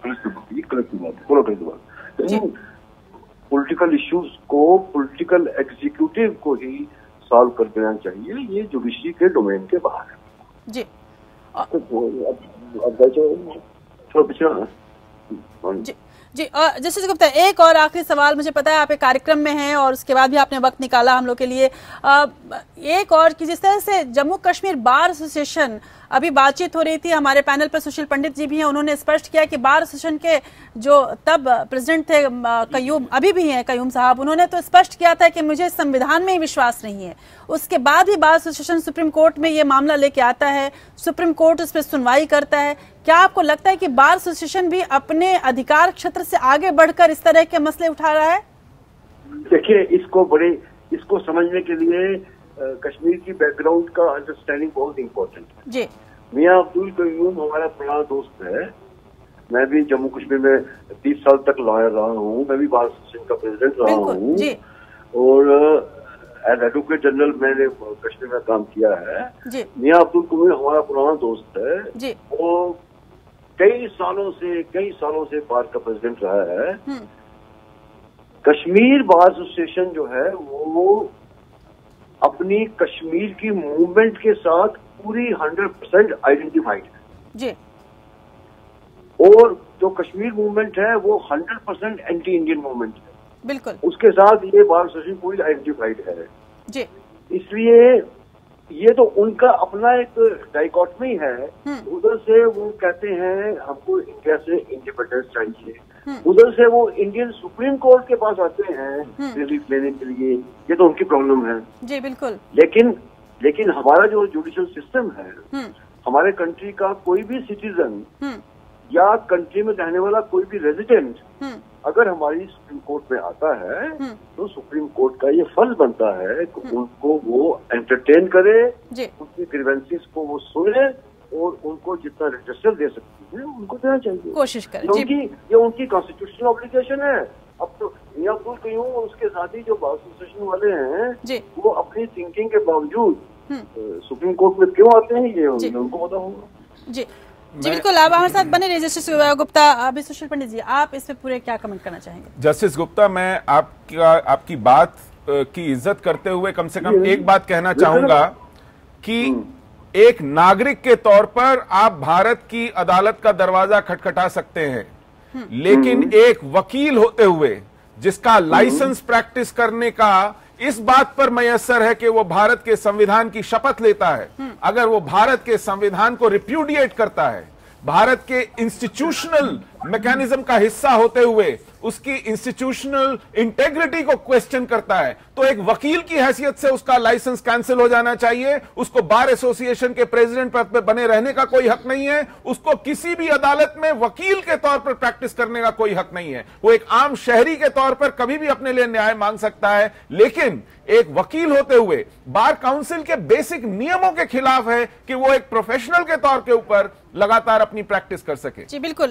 H: पॉलिटिकल इश्यूज को पॉलिटिकल एग्जीक्यूटिव को ही सॉल्व कर देना चाहिए, ये जुडिशरी के डोमेन के बाहर है
A: जी। जी जस्टिस गुप्ता, एक और आखिरी सवाल, मुझे पता है आप एक कार्यक्रम में हैं और उसके बाद भी आपने वक्त निकाला हम लोग के लिए। एक और कि जिस तरह से जम्मू कश्मीर बार एसोसिएशन, अभी बातचीत हो रही थी, हमारे पैनल पर सुशील पंडित जी भी हैं, उन्होंने स्पष्ट किया कि बार एसोसिएशन के जो तब प्रेसिडेंट थे कयूम, अभी भी हैं कयूम साहब, उन्होंने तो स्पष्ट किया था कि मुझे संविधान में ही विश्वास नहीं है। उसके बाद भी बार एसोसिएशन सुप्रीम कोर्ट में ये मामला लेके आता है, सुप्रीम कोर्ट उस पर सुनवाई करता है। क्या आपको लगता है कि बार एसोसिएशन भी अपने अधिकार क्षेत्र से आगे बढ़कर इस तरह के मसले उठा रहा है?
H: देखिए, इसको समझने के लिए कश्मीर की बैकग्राउंड का अंडरस्टैंडिंग बहुत इम्पोर्टेंट है
A: जी।
H: मियां अब्दुल कयूम हमारा पुराना दोस्त है। मैं भी जम्मू कश्मीर में 30 साल तक लॉयर रहा हूँ, मैं भी बार एसोसिएशन का प्रेसिडेंट रहा हूँ और एडवोकेट जनरल मैंने कश्मीर में काम किया है। मियां अब्दुल कयूम हमारा पुराना दोस्त है
A: जी।
H: वो कई सालों से बार का प्रेसिडेंट रहा है। कश्मीर बार एसोसिएशन जो है वो अपनी कश्मीर की मूवमेंट के साथ पूरी 100% आइडेंटिफाइड है
A: जी।
H: और जो कश्मीर मूवमेंट है वो 100% एंटी इंडियन मूवमेंट है
A: बिल्कुल
H: उसके साथ ये बार एसोसिएशन पूरी आइडेंटिफाइड है
A: जी।
H: इसलिए ये तो उनका अपना एक डाइकॉटमी है। उधर से वो कहते हैं हमको इंडिया से इंडिपेंडेंस चाहिए, उधर से वो इंडियन सुप्रीम कोर्ट के पास आते हैं रिलीफ लेने के लिए। ये तो उनकी प्रॉब्लम है
A: जी बिल्कुल।
H: लेकिन हमारा जो जुडिशियल सिस्टम है, हमारे कंट्री का कोई भी सिटीजन या कंट्री में रहने वाला कोई भी रेजिडेंट अगर हमारी सुप्रीम कोर्ट में आता है तो सुप्रीम कोर्ट का ये फर्ज बनता है कि उनको वो एंटरटेन करे, उनकी ग्रीवेंसेस को वो सुने और उनको जितना रिड्रेसल दे सकती है उनको देना चाहिए,
A: कोशिश करें।
H: ये उनकी कॉन्स्टिट्यूशनल ऑब्लिगेशन है। अब तो मियां अब्दुल कयूम और उसके साथी जो बार एसोसिएशन वाले हैं वो अपनी थिंकिंग के बावजूद सुप्रीम कोर्ट में क्यों आते हैं ये उनको पता होगा।
A: जी बिल्कुल। आप हमारे साथ बने रहिए जस्टिस गुप्ता। अभी सुशील पंडित जी, आप इस पे पूरे क्या कमेंट करना चाहेंगे?
E: जस्टिस गुप्ता, मैं आपकी बात की इज्जत करते हुए कम से कम एक बात कहना चाहूंगा कि एक नागरिक के तौर पर आप भारत की अदालत का दरवाजा खटखटा सकते हैं, लेकिन एक वकील होते हुए जिसका लाइसेंस प्रैक्टिस करने का इस बात पर मयस्सर है कि वो भारत के संविधान की शपथ लेता है, अगर वो भारत के संविधान को रिप्यूडिएट करता है, भारत के इंस्टीट्यूशनल मैकेनिज्म का हिस्सा होते हुए उसकी इंस्टीट्यूशनल इंटेग्रिटी को क्वेश्चन करता है, तो एक वकील की हैसियत से उसका लाइसेंस कैंसिल हो जाना चाहिए। उसको बार एसोसिएशन के प्रेसिडेंट पद पे बने रहने का कोई हक नहीं है, उसको किसी भी अदालत में वकील के तौर पर प्रैक्टिस करने का कोई हक नहीं है। वो एक आम शहरी के तौर पर कभी भी अपने लिए न्याय मांग सकता है, लेकिन एक वकील होते हुए बार काउंसिल के बेसिक नियमों के खिलाफ है कि वो एक प्रोफेशनल के तौर के ऊपर लगातार अपनी प्रैक्टिस कर सके।
A: जी बिल्कुल।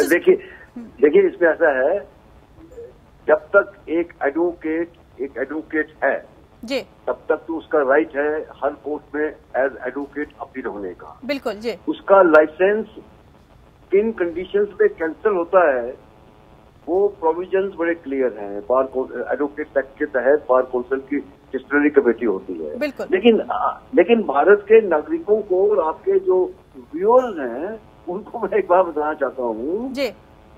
H: देखिए इसमें ऐसा है, जब तक एक एडवोकेट है
A: जी,
H: तब तक तो उसका राइट है हर कोर्ट में एज एडवोकेट अपील होने का।
A: बिल्कुल जी। उसका
H: लाइसेंस किन कंडीशंस पे कैंसिल होता है वो प्रोविजंस बड़े क्लियर हैं। बार एडवोकेट एक्ट के तहत बार काउंसिल की डिस्ट्रिक्ट कमेटी होती है। लेकिन भारत के नागरिकों को और आपके जो व्यूअर्स हैं उनको मैं एक बात बताना चाहता हूँ जी।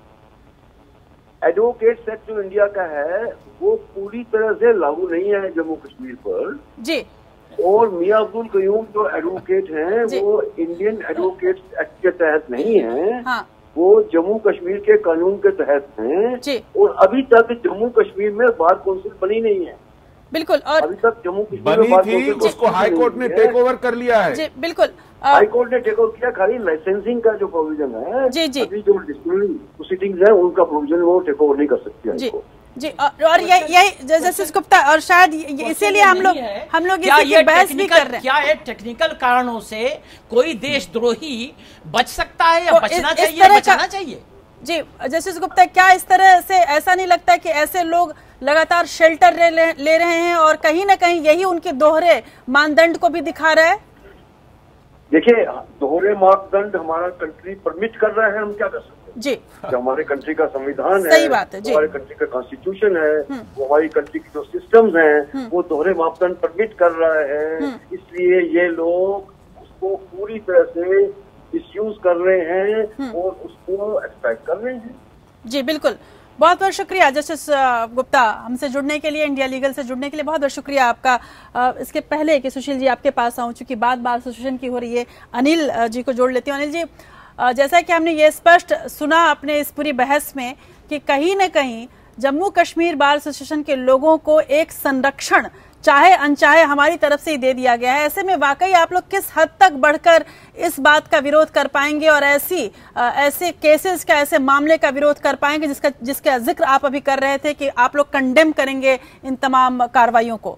H: एडवोकेट एक्ट जो इंडिया का है वो पूरी तरह से लागू नहीं है जम्मू कश्मीर पर जी। और मियां अब्दुल कयूम जो एडवोकेट हैं वो इंडियन एडवोकेट एक्ट के तहत नहीं है। हाँ। वो जम्मू कश्मीर के कानून के तहत हैं और अभी तक जम्मू कश्मीर में बार काउंसिल बनी नहीं है।
A: बिल्कुल। और
H: अभी तक जम्मू कश्मीर
E: बनी थी, उसको हाई कोर्ट ने टेक ओवर कर लिया है।
A: जी बिल्कुल।
H: हाई कोर्ट ने टेक ओवर किया, खाली लाइसेंसिंग का जो प्रोविजन है जी जी, अभी जो डिस्प्लिनरी प्रोसीडिंग्स है उनका प्रोविजन वो टेक ओवर नहीं कर सकती
A: जी जी। और यही जस्टिस गुप्ता, और शायद इसीलिए हम लोग इसी बहस भी कर रहे हैं।
F: क्या ये टेक्निकल कारणों से कोई देशद्रोही बच सकता है या बचना चाहिए, बचाना चाहिए?
A: जी जस्टिस गुप्ता, क्या इस तरह से ऐसा नहीं लगता कि ऐसे लोग लगातार शेल्टर ले रहे हैं और कहीं ना कहीं यही उनके दोहरे मानदंड को भी दिखा रहा है?
H: देखिए, दोहरे मापदंड हमारा कंट्री परमिट कर रहा है, हम क्या कर सकते हैं जी। जो हमारे कंट्री का संविधान है, सही बात है जी। हमारे कंट्री का कॉन्स्टिट्यूशन है, वो हमारी कंट्री की जो सिस्टम्स हैं वो दोहरे मापदंड परमिट कर रहा है। इसलिए ये लोग उसको पूरी तरह से मिसयूज कर रहे हैं और उसको एक्सपेक्ट कर रहे हैं।
A: जी बिल्कुल। बहुत बहुत शुक्रिया जस्टिस गुप्ता, हमसे जुड़ने के लिए, इंडिया लीगल से जुड़ने के लिए बहुत बहुत शुक्रिया आपका। इसके पहले कि सुशील जी आपके पास आऊं, चूंकि बात बार एसोसिएशन की हो रही है, अनिल जी को जोड़ लेती हूँ। अनिल जी, जैसा कि हमने ये स्पष्ट सुना अपने इस पूरी बहस में कि कहीं न कहीं जम्मू कश्मीर बार एसोसिएशन के लोगों को एक संरक्षण चाहे अनचाहे हमारी तरफ से ही दे दिया गया है। ऐसे में वाकई आप लोग किस हद तक बढ़कर इस बात का विरोध कर पाएंगे और ऐसे केसेस का, ऐसे मामले का विरोध कर पाएंगे जिसका जिक्र आप अभी कर रहे थे कि आप लोग कंडेम करेंगे इन तमाम कार्रवाइयों को?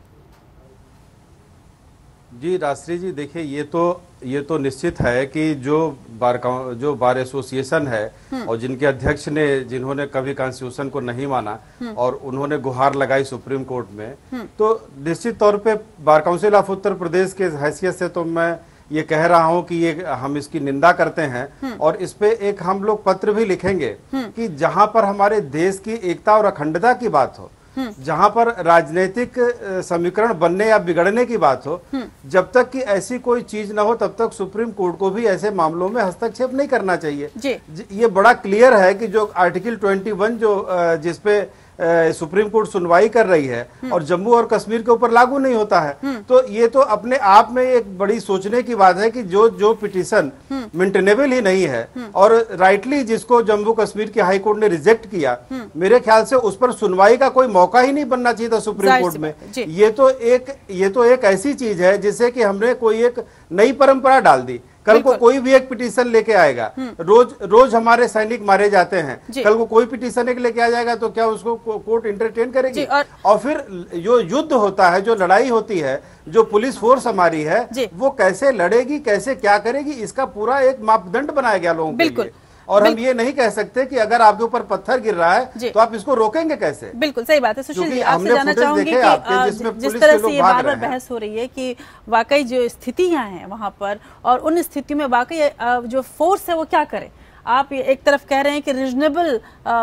G: जी राष्ट्रीय जी, देखिए ये तो निश्चित है कि जो बार एसोसिएशन है और जिनके अध्यक्ष ने, जिन्होंने कभी कॉन्स्टिट्यूशन को नहीं माना और उन्होंने गुहार लगाई सुप्रीम कोर्ट में, तो निश्चित तौर पे बार काउंसिल ऑफ उत्तर प्रदेश के हैसियत से तो मैं ये कह रहा हूं कि ये हम इसकी निंदा करते हैं और इस पे एक हम लोग पत्र भी लिखेंगे कि जहां पर हमारे देश की एकता और अखंडता की बात हो, जहां पर राजनीतिक समीकरण बनने या बिगड़ने की बात हो, जब तक कि ऐसी कोई चीज ना हो तब तक सुप्रीम कोर्ट को भी ऐसे मामलों में हस्तक्षेप नहीं करना चाहिए। ये बड़ा क्लियर है कि जो आर्टिकल 21 जो जिसपे सुप्रीम कोर्ट सुनवाई कर रही है और जम्मू और कश्मीर के ऊपर लागू नहीं होता है, तो ये तो अपने आप में एक बड़ी सोचने की बात है कि जो पिटीशन मेंटेनेबल ही नहीं है और राइटली जिसको जम्मू कश्मीर की हाई कोर्ट ने रिजेक्ट किया, मेरे ख्याल से उस पर सुनवाई का कोई मौका ही नहीं बनना चाहिए था सुप्रीम कोर्ट में। ये तो एक ऐसी चीज है जिसे कि हमने कोई एक नई परंपरा डाल दी। कल को कोई भी एक पिटीशन लेके आएगा, रोज हमारे सैनिक मारे जाते हैं, कल को कोई पिटीशन एक लेके आ जाएगा तो क्या उसको कोर्ट इंटरटेन करेगी? और फिर जो युद्ध होता है, जो लड़ाई होती है, जो पुलिस फोर्स हमारी है, वो कैसे लड़ेगी, कैसे क्या करेगी, इसका पूरा एक मापदंड बनाया गया लोगों के लिए। और हम ये नहीं कह सकते कि अगर आपके ऊपर पत्थर गिर रहा है तो आप इसको रोकेंगे कैसे?
A: बिल्कुल सही बात है। सुशील जी, आपसे जानना चाहूंगी कि जिस तरह से ये बार बार बहस हो रही है कि वाकई जो स्थितियां हैं वहां पर और उन स्थितियों में वाकई जो फोर्स है वो क्या करे? आप एक तरफ कह रहे हैं कि रीजनेबल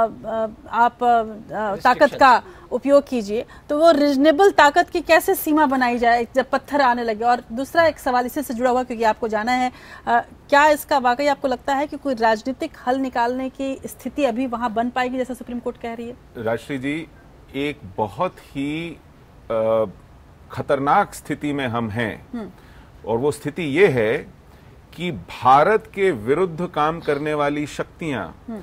A: आप ताकत का उपयोग कीजिए, तो वो रीजनेबल ताकत की कैसे सीमा बनाई जाए जब पत्थर आने लगे? और दूसरा एक सवाल इसी से जुड़ा हुआ, क्योंकि आपको जाना है, क्या इसका वाकई आपको लगता है कि कोई राजनीतिक हल निकालने की स्थिति अभी वहां बन पाएगी जैसा सुप्रीम कोर्ट कह रही है?
E: राजश्री जी, एक बहुत ही खतरनाक स्थिति में हम हैं और वो स्थिति ये है कि भारत के विरुद्ध काम करने वाली शक्तियां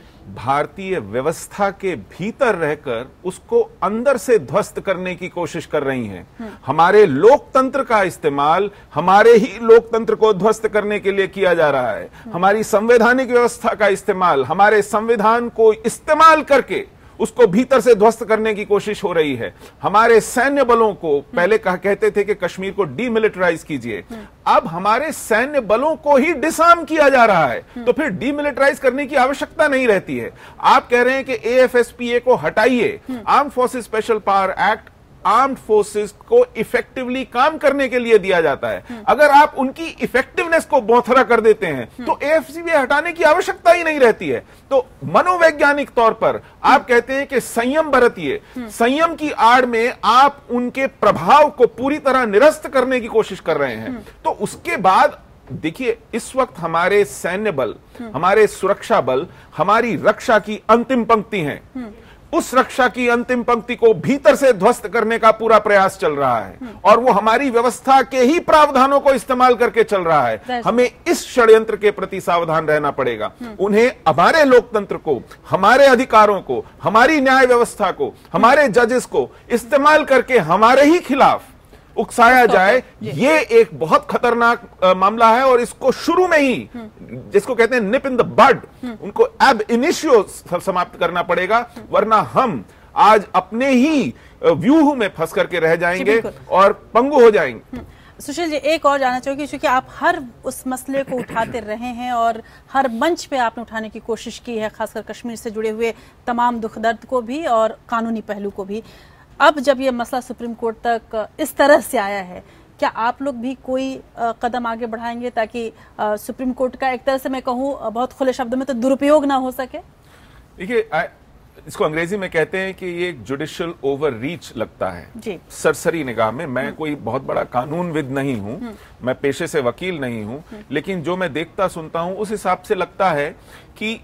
E: भारतीय व्यवस्था के भीतर रहकर उसको अंदर से ध्वस्त करने की कोशिश कर रही हैं। हमारे लोकतंत्र का इस्तेमाल हमारे ही लोकतंत्र को ध्वस्त करने के लिए किया जा रहा है। हमारी संवैधानिक व्यवस्था का इस्तेमाल, हमारे संविधान को इस्तेमाल करके उसको भीतर से ध्वस्त करने की कोशिश हो रही है। हमारे सैन्य बलों को पहले कहते थे कि कश्मीर को डीमिलिटराइज कीजिए, अब हमारे सैन्य बलों को ही डिसआर्म किया जा रहा है, तो फिर डीमिलिटराइज करने की आवश्यकता नहीं रहती है। आप कह रहे हैं कि AFSPA को हटाइए, armed forces special power act armed forces को इफेक्टिवली काम करने के लिए दिया जाता है। अगर आप उनकी इफेक्टिवनेस को बौथरा कर देते हैं तो AFSPA हटाने की आवश्यकता ही नहीं रहती है। तो मनोवैज्ञानिक तौर पर आप कहते हैं कि संयम बरतिए, संयम की आड़ में आप उनके प्रभाव को पूरी तरह निरस्त करने की कोशिश कर रहे हैं। तो उसके बाद देखिए, इस वक्त हमारे सैन्य बल, हमारे सुरक्षा बल हमारी रक्षा की अंतिम पंक्ति हैं। उस रक्षा की अंतिम पंक्ति को भीतर से ध्वस्त करने का पूरा प्रयास चल रहा है और वो हमारी व्यवस्था के ही प्रावधानों को इस्तेमाल करके चल रहा है। हमें इस षड्यंत्र के प्रति सावधान रहना पड़ेगा। उन्हें हमारे लोकतंत्र को, हमारे अधिकारों को, हमारी न्याय व्यवस्था को, हमारे जजेस को इस्तेमाल करके हमारे ही खिलाफ उकसाया जाए, ये एक बहुत खतरनाक मामला है और इसको शुरू में ही, जिसको कहते हैं निप इन द बड, उनको एब इनिशियो समाप्त करना पड़ेगा, वरना हम आज अपने ही व्यूह में फंस करके रह जाएंगे और पंगु हो जाएंगे।
A: सुशील जी, एक और जानना चाहूंगी, क्योंकि आप हर उस मसले को उठाते रहे हैं और हर मंच पे आपने उठाने की कोशिश की है, खासकर कश्मीर से जुड़े हुए तमाम दुख दर्द को भी और कानूनी पहलू को भी। अब जब ये मसला सुप्रीम कोर्ट तक इस तरह से आया है, क्या आप लोग भी कोई कदम आगे बढ़ाएंगे ताकि सुप्रीम कोर्ट का एक तरह से मैं कहूँ बहुत खुले शब्दों में तो दुरुपयोग ना हो सके?
E: देखिए, इसको अंग्रेजी में कहते हैं कि ये एक जुडिशियल ओवर रीच लगता है
A: जी।
E: सरसरी निगाह में। मैं कोई बहुत बड़ा कानूनविद नहीं हूं, मैं पेशे से वकील नहीं हूं, लेकिन जो मैं देखता सुनता हूं उस हिसाब से लगता है कि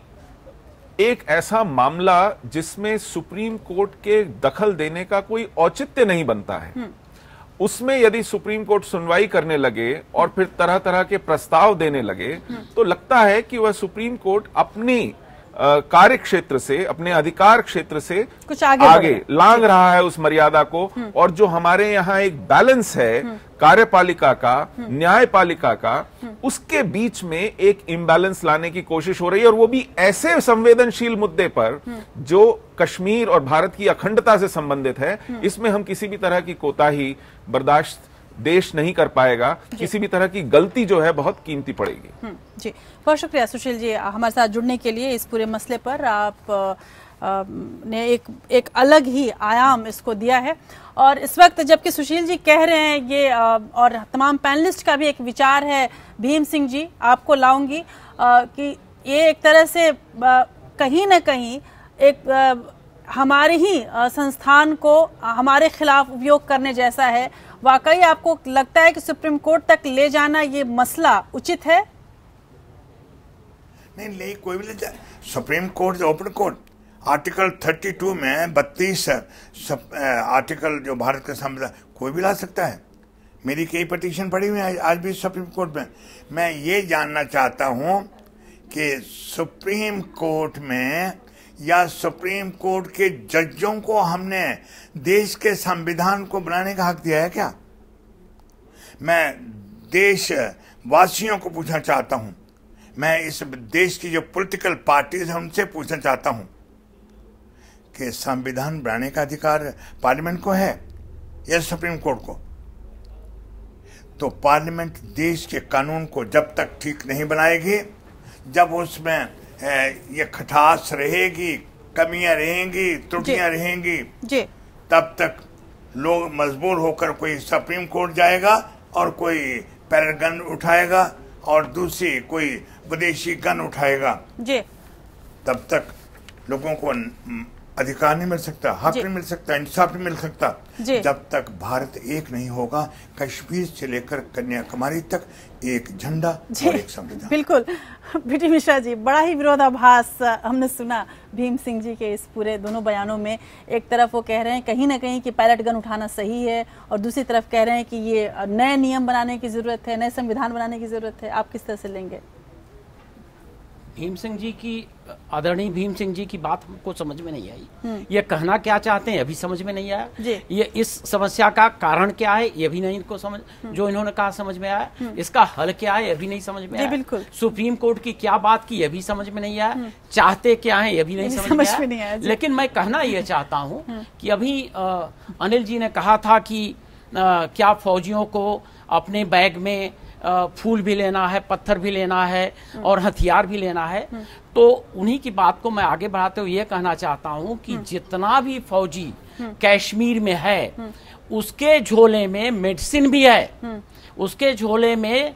E: एक ऐसा मामला जिसमें सुप्रीम कोर्ट के दखल देने का कोई औचित्य नहीं बनता है, उसमें यदि सुप्रीम कोर्ट सुनवाई करने लगे और फिर तरह तरह के प्रस्ताव देने लगे, तो लगता है कि वह सुप्रीम कोर्ट अपनी कार्य क्षेत्र से, अपने अधिकार क्षेत्र से कुछ आगे लांघ रहा है उस मर्यादा को। और जो हमारे यहाँ एक बैलेंस है कार्यपालिका का, न्यायपालिका का, उसके बीच में एक इम्बैलेंस लाने की कोशिश हो रही है, और वो भी ऐसे संवेदनशील मुद्दे पर जो कश्मीर और भारत की अखंडता से संबंधित है। इसमें हम किसी भी तरह की कोताही बर्दाश्त देश नहीं कर पाएगा। किसी भी तरह की गलती जो है बहुत कीमती पड़ेगी।
A: जी, बहुत शुक्रिया सुशील जी हमारे साथ जुड़ने के लिए। इस पूरे मसले पर आप ने एक अलग ही आयाम इसको दिया है। और इस वक्त जबकि सुशील जी कह रहे हैं ये, और तमाम पैनलिस्ट का भी एक विचार है, भीम सिंह जी आपको लाऊंगी, कि ये एक तरह से कहीं ना कहीं एक हमारे ही संस्थान को हमारे खिलाफ उपयोग करने जैसा है। वाकई आपको लगता है कि सुप्रीम कोर्ट तक ले जाना ये मसला उचित है?
D: नहीं, कोई भी ले जाए। Supreme court open court, article 32 में 32 आर्टिकल जो भारत का संविधान कोई भी ला सकता है। मेरी कई पिटीशन पड़ी हुई है आज भी सुप्रीम कोर्ट में। मैं ये जानना चाहता हूं कि सुप्रीम कोर्ट में या सुप्रीम कोर्ट के जजों को हमने देश के संविधान को बनाने का हक दिया है क्या? मैं देशवासियों को पूछना चाहता हूं, मैं इस देश की जो पॉलिटिकल पार्टीज हैं उनसे पूछना चाहता हूं कि संविधान बनाने का अधिकार पार्लियामेंट को है या सुप्रीम कोर्ट को? तो पार्लियामेंट देश के कानून को जब तक ठीक नहीं बनाएगी, जब उसमें ये खटास रहेगी, कमियां रहेंगी, त्रुटियां रहेंगी, तब तक लोग मजबूर होकर कोई सुप्रीम कोर्ट जाएगा और कोई पैरागन उठाएगा और दूसरी कोई विदेशी गन उठाएगा। तब तक लोगों को अधिकार नहीं मिल सकता, हक नहीं मिल सकता, इंसाफ नहीं मिल सकता जब तक भारत एक नहीं होगा। कश्मीर से लेकर कन्याकुमारी तक एक झंडा और एक संविधान।
A: बिल्कुल बीटी मिश्रा जी, बड़ा ही विरोधाभास हमने सुना भीम सिंह जी के इस पूरे दोनों बयानों में। एक तरफ वो कह रहे हैं कहीं ना कहीं कि पायलट गन उठाना सही है, और दूसरी तरफ कह रहे हैं कि ये नए नियम बनाने की जरूरत है, नए संविधान बनाने की जरूरत है। आप किस तरह से लेंगे?
F: भीम सिंह जी की, आदरणीय भीम सिंह जी की बात हमको समझ में नहीं आई। ये कहना क्या चाहते हैं अभी समझ में नहीं आया। ये इस समस्या का कारण क्या है ये भी नहीं इनको समझ, जो इन्होंने कहा समझ में आया। इसका हल क्या है ये भी नहीं समझ में आया।
A: बिल्कुल।
F: सुप्रीम कोर्ट की क्या बात की ये भी समझ में नहीं आया। चाहते क्या है ये भी नहीं समझ में आया। लेकिन मैं कहना ये चाहता हूँ कि अभी अनिल जी ने कहा था कि क्या फौजियों को अपने बैग में फूल भी लेना है, पत्थर भी लेना है और हथियार भी लेना है। तो उन्हीं की बात को मैं आगे बढ़ाते हुए ये कहना चाहता हूं कि जितना भी फौजी कश्मीर में है उसके झोले में मेडिसिन भी है, उसके झोले में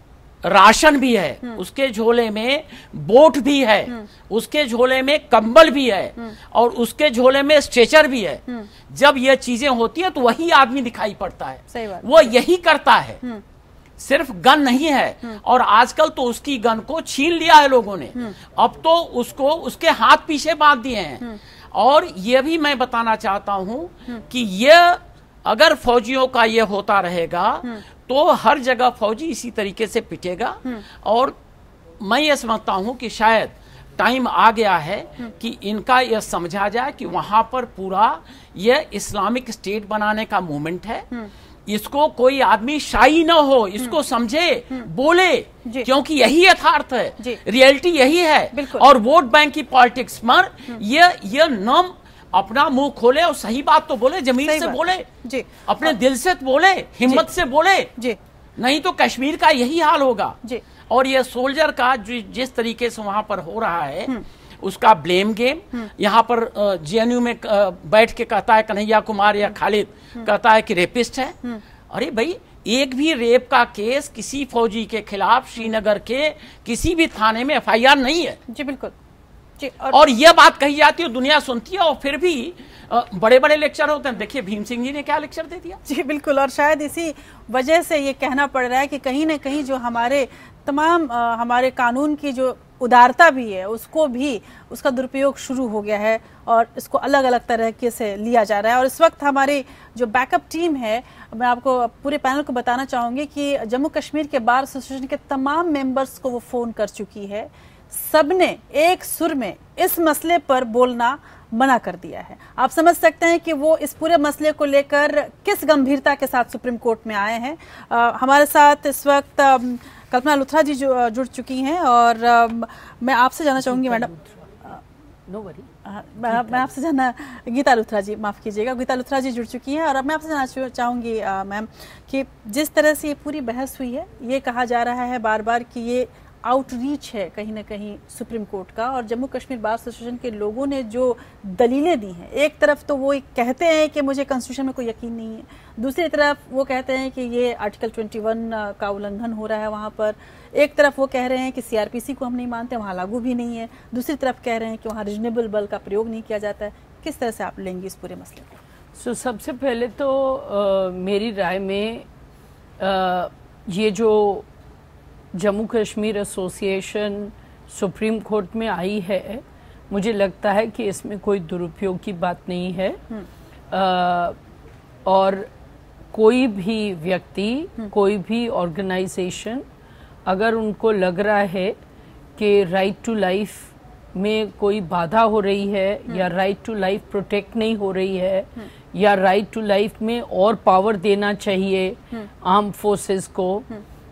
F: राशन भी है, उसके झोले में बोट भी है, उसके झोले में कंबल भी है और उसके झोले में स्ट्रेचर भी है। जब ये चीजें होती है तो वही आदमी दिखाई पड़ता है।
A: सही बात।
F: वो यही करता है, सिर्फ गन नहीं है। और आजकल तो उसकी गन को छीन लिया है लोगों ने, अब तो उसको उसके हाथ पीछे बांध दिए हैं। और ये भी मैं बताना चाहता हूं कि ये अगर फौजियों का ये होता रहेगा तो हर जगह फौजी इसी तरीके से पिटेगा। और मैं ये समझता हूं कि शायद टाइम आ गया है कि इनका यह समझा जाए कि वहां पर पूरा ये इस्लामिक स्टेट बनाने का मूवमेंट है। इसको कोई आदमी शाई न हो, इसको समझे, बोले, क्योंकि यही यथार्थ है, रियलिटी यही है। और वोट बैंक की पॉलिटिक्स पर ये न अपना मुंह खोले और सही बात तो बोले, जमीन से बोले, अपने दिल से बोले, हिम्मत से बोले, नहीं तो कश्मीर का यही हाल होगा। और ये सोल्जर का जिस तरीके से वहां पर हो रहा है उसका ब्लेम गेम, यहाँ पर जेएनयू में बैठ के कहता है कन्हैया कुमार या खालिद कहता है कि रेपिस्ट है। अरे भाई, एक भी रेप का केस किसी फौजी के खिलाफ श्रीनगर के किसी भी थाने में एफआईआर नहीं है।
A: जी बिल्कुल जी।
F: और यह बात कही जाती है, दुनिया सुनती है, और फिर भी बड़े बड़े लेक्चर होते हैं। देखिए भीम सिंह जी ने क्या लेक्चर दे दिया।
A: जी बिल्कुल। और शायद इसी वजह से ये कहना पड़ रहा है कि कहीं ना कहीं जो हमारे तमाम हमारे कानून की जो उदारता भी है उसको भी उसका दुरुपयोग शुरू हो गया है और इसको अलग अलग तरीके से लिया जा रहा है। और इस वक्त हमारी जो बैकअप टीम है, मैं आपको पूरे पैनल को बताना चाहूँगी कि जम्मू कश्मीर के बार एसोसिएशन के तमाम मेंबर्स को वो फ़ोन कर चुकी है। सबने एक सुर में इस मसले पर बोलना मना कर दिया है। आप समझ सकते हैं कि वो इस पूरे मसले को लेकर किस गंभीरता के साथ सुप्रीम कोर्ट में आए हैं। हमारे साथ इस वक्त कल्पना लुथरा जी जुड़ चुकी हैं और मैं आपसे जानना चाहूंगी मैडम, मैं आपसे जानना, गीता लुथरा जी, माफ़ कीजिएगा, गीता लुथरा जी जुड़ चुकी हैं। और अब मैं आपसे जानना चाहूँगी मैम कि जिस तरह से ये पूरी बहस हुई है, ये कहा जा रहा है बार बार कि ये आउटरीच है कहीं ना कहीं सुप्रीम कोर्ट का, और जम्मू कश्मीर बार एसोसिएशन के लोगों ने जो दलीलें दी हैं, एक तरफ तो वो कहते हैं कि मुझे कॉन्स्टिट्यूशन में कोई यकीन नहीं है, दूसरी तरफ वो कहते हैं कि ये आर्टिकल 21 का उल्लंघन हो रहा है वहाँ पर, एक तरफ वो कह रहे हैं कि सीआरपीसी को हम नहीं मानते, वहाँ लागू भी नहीं है, दूसरी तरफ कह रहे हैं कि वहाँ रीजनेबल बल का प्रयोग नहीं किया जाता है। किस तरह से आप लेंगे इस पूरे मसले को?
I: सबसे पहले तो मेरी राय में ये जो Jammu Kashmir association supreme court में आई है मुझे लगता है कि इसमें कोई दुरुपयोग की बात नहीं है। और कोई भी व्यक्ति, कोई भी ऑर्गेनाइजेशन, अगर उनको लग रहा है कि राइट टू लाइफ में कोई बाधा हो रही है या राइट टू लाइफ प्रोटेक्ट नहीं हो रही है या राइट टू लाइफ में और पावर देना चाहिए आर्म फोर्सेस को,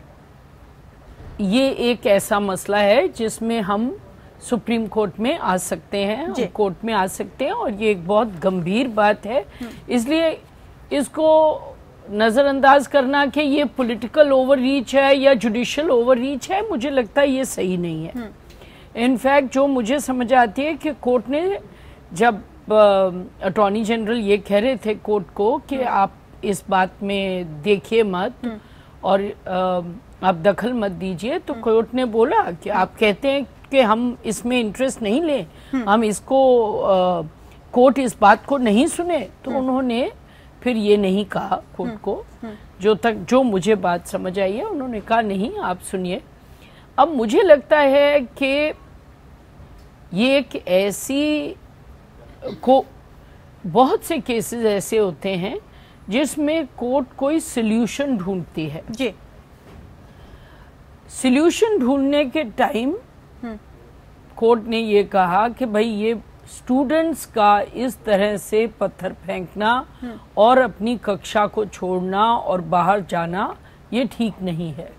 I: ये एक ऐसा मसला है जिसमें हम सुप्रीम कोर्ट में आ सकते हैं, कोर्ट में आ सकते हैं, और ये एक बहुत गंभीर बात है। इसलिए इसको नजरअंदाज करना कि ये पॉलिटिकल ओवररीच है या जुडिशियल ओवररीच है, मुझे लगता है ये सही नहीं है। इनफैक्ट जो मुझे समझ आती है कि कोर्ट ने, जब अटॉर्नी जनरल ये कह रहे थे कोर्ट को कि आप इस बात में देखिए मत और आप दखल मत दीजिए, तो कोर्ट ने बोला कि आप कहते हैं कि हम इसमें इंटरेस्ट नहीं लें, हम इसको कोर्ट इस बात को नहीं सुने, तो उन्होंने फिर ये नहीं कहा कोर्ट को, जो मुझे बात समझ आई है, उन्होंने कहा नहीं आप सुनिए। अब मुझे लगता है कि ये एक ऐसी को बहुत से केसेस ऐसे होते हैं जिसमें कोर्ट कोई सॉल्यूशन ढूंढती है।
A: जी,
I: सॉल्यूशन ढूंढने के टाइम कोर्ट ने ये कहा कि भाई ये स्टूडेंट्स का इस तरह से पत्थर फेंकना और अपनी कक्षा को छोड़ना और बाहर जाना ये ठीक नहीं है।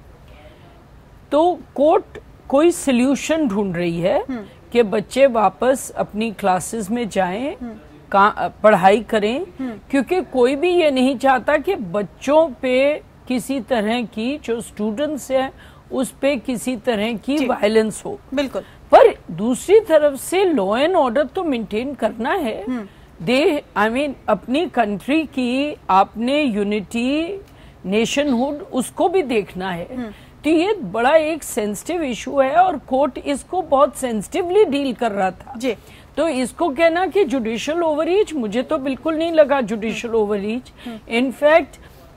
I: तो कोर्ट कोई सॉल्यूशन ढूंढ रही है कि बच्चे वापस अपनी क्लासेस में जाएं, पढ़ाई करें, क्योंकि कोई भी ये नहीं चाहता कि बच्चों पे किसी तरह की, जो स्टूडेंट्स हैं उस पे किसी तरह की वायलेंस हो।
A: बिल्कुल।
I: पर दूसरी तरफ से लॉ एंड ऑर्डर तो मेंटेन करना है। अपनी कंट्री की आपने यूनिटी, नेशनहुड, उसको भी देखना है। तो ये बड़ा एक सेंसिटिव इशू है और कोर्ट इसको बहुत सेंसिटिवली डील कर रहा था।
A: जी।
I: तो इसको कहना कि जुडिशियल ओवररीच, मुझे तो बिल्कुल नहीं लगा जुडिशियल ओवररीच। इनफैक्ट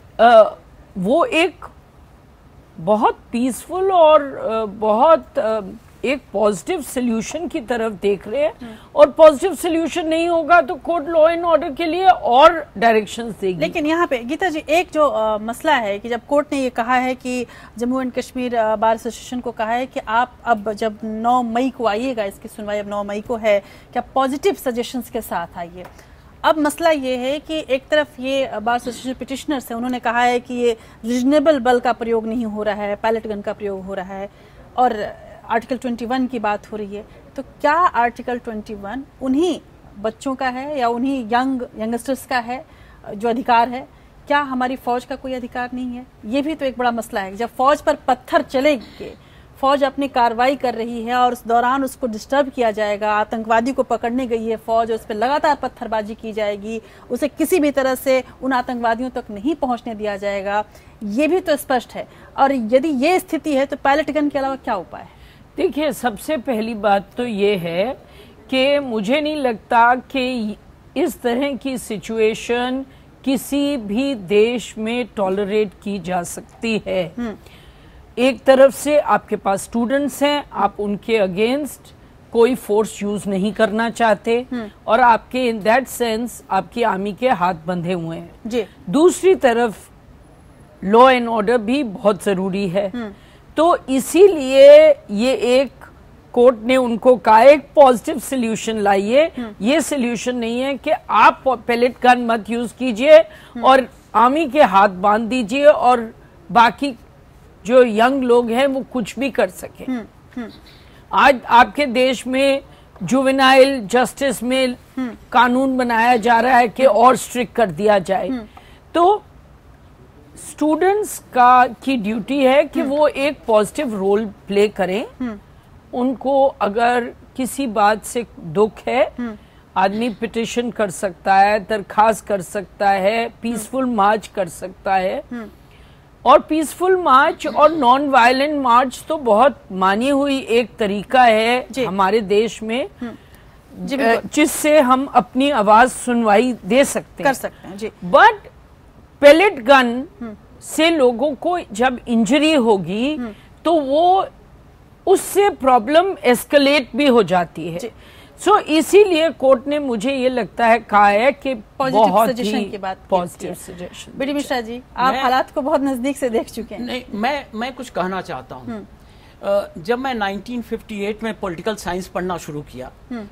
I: वो एक बहुत पीसफुल और बहुत एक पॉजिटिव सोल्यूशन की तरफ देख रहे हैं, और पॉजिटिव सोल्यूशन नहीं होगा तो कोर्ट लॉ एंड ऑर्डर के लिए और डायरेक्शंस देगी।
A: लेकिन यहाँ पे गीता जी एक जो मसला है कि जब कोर्ट ने ये कहा है कि Jammu and Kashmir bar association को कहा है कि आप अब जब 9 मई को आइएगा, इसकी सुनवाई अब 9 मई को है, कि आप पॉजिटिव सजेशंस के साथ आइए। अब मसला ये है कि एक तरफ ये बार एसोसिएशन पिटिशनर्स है, उन्होंने कहा है कि ये रीजनेबल बल का प्रयोग नहीं हो रहा है, पैलेट गन का प्रयोग हो रहा है, और आर्टिकल 21 की बात हो रही है। तो क्या आर्टिकल 21 उन्हीं बच्चों का है या उन्हीं यंगस्टर्स का है जो अधिकार है? क्या हमारी फौज का कोई अधिकार नहीं है? ये भी तो एक बड़ा मसला है। जब फौज पर पत्थर चलेंगे, फौज अपनी कार्रवाई कर रही है और उस दौरान उसको डिस्टर्ब किया जाएगा, आतंकवादी को पकड़ने गई है फौज, उस पर लगातार पत्थरबाजी की जाएगी, उसे किसी भी तरह से उन आतंकवादियों तक नहीं पहुंचने दिया जाएगा, ये भी तो स्पष्ट है। और यदि ये स्थिति है तो पैलेट गन के अलावा क्या उपाय है?
I: देखिए, सबसे पहली बात तो ये है कि मुझे नहीं लगता कि इस तरह की सिचुएशन किसी भी देश में टॉलरेट की जा सकती है। एक तरफ से आपके पास स्टूडेंट्स हैं, आप उनके अगेंस्ट कोई फोर्स यूज नहीं करना चाहते, और आपके इन दैट सेंस आपकी आर्मी के हाथ बंधे हुए हैं
A: जी।
I: दूसरी तरफ लॉ एंड ऑर्डर भी बहुत जरूरी है। तो इसीलिए ये एक कोर्ट ने उनको कहा एक पॉजिटिव सोल्यूशन लाइए। ये सोल्यूशन नहीं है कि आप पैलेट गन मत यूज कीजिए और आर्मी के हाथ बांध दीजिए और बाकी जो यंग लोग हैं वो कुछ भी कर सके। आज आपके देश में जुवेनाइल जस्टिस में कानून बनाया जा रहा है कि और स्ट्रिक्ट कर दिया जाए। तो स्टूडेंट्स की ड्यूटी है कि वो एक पॉजिटिव रोल प्ले करें। उनको अगर किसी बात से दुख है, आदमी पिटिशन कर सकता है, दरखास्त कर सकता है, पीसफुल मार्च कर सकता है। और पीसफुल मार्च और नॉन वायलेंट मार्च तो बहुत मानी हुई एक तरीका है हमारे देश में, जिससे हम अपनी आवाज सुनवाई दे सकते हैं,
A: कर सकते हैं जी।
I: बट पैलेट गन से लोगों को जब इंजरी होगी तो वो उससे प्रॉब्लम एस्केलेट भी हो जाती है। सो इसीलिए कोर्ट ने मुझे ये लगता है कहा है कि
A: पॉजिटिव सजेशन की बात,
I: positive suggestion.
A: BD Mishra ji, आप हालात को बहुत नजदीक से देख चुके हैं।
F: नहीं, मैं कुछ कहना चाहता हूँ। जब मैं 1958 में पॉलिटिकल साइंस पढ़ना शुरू किया,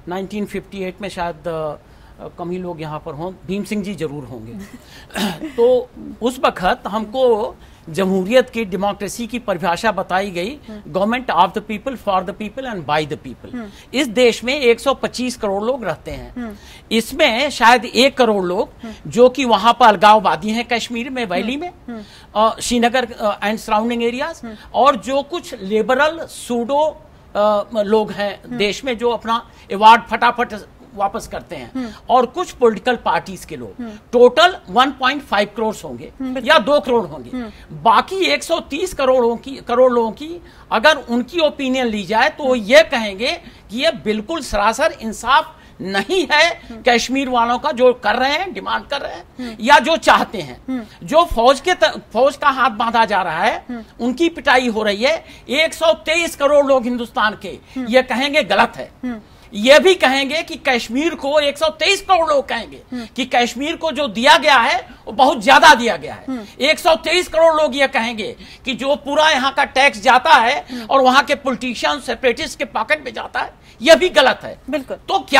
F: 1958 में शायद कम ही लोग यहाँ पर हों, भीम सिंह जी जरूर होंगे। तो उस वक्त हमको जमहूरियत की, डेमोक्रेसी की परिभाषा बताई गई, government of the people, for the people and by the people. इस देश में 125 करोड़ लोग रहते हैं, इसमें शायद 1 करोड़ लोग जो कि वहां पर अलगाववादी हैं कश्मीर में, वैली में, श्रीनगर एंड सराउंडिंग एरियाज, और जो कुछ लिबरल सूडो लोग हैं देश में जो अपना अवार्ड फटाफट वापस करते हैं, और कुछ पॉलिटिकल पार्टीज के लोग, टोटल 1.5 करोड़ होंगे या 2 करोड़ होंगे। बाकी 130 करोड़ लोगों की अगर उनकी ओपिनियन ली जाए तो ये कहेंगे कि ये बिल्कुल सरासर इंसाफ नहीं है कश्मीर वालों का, जो कर रहे हैं, डिमांड कर रहे हैं या जो चाहते हैं। जो फौज का हाथ बांधा जा रहा है, उनकी पिटाई हो रही है, 123 करोड़ लोग हिंदुस्तान के ये कहेंगे गलत है। ये भी कहेंगे कि कश्मीर को 123 करोड़ लोग कहेंगे कि कश्मीर को जो दिया गया है वो बहुत ज्यादा दिया गया है। 123 करोड़ लोग ये कहेंगे कि जो पूरा यहाँ का टैक्स जाता है और वहां के पॉलिटिशियन सेपरेटिस्ट के पॉकेट में जाता है, यह भी गलत है।
A: बिल्कुल। तो
F: क्या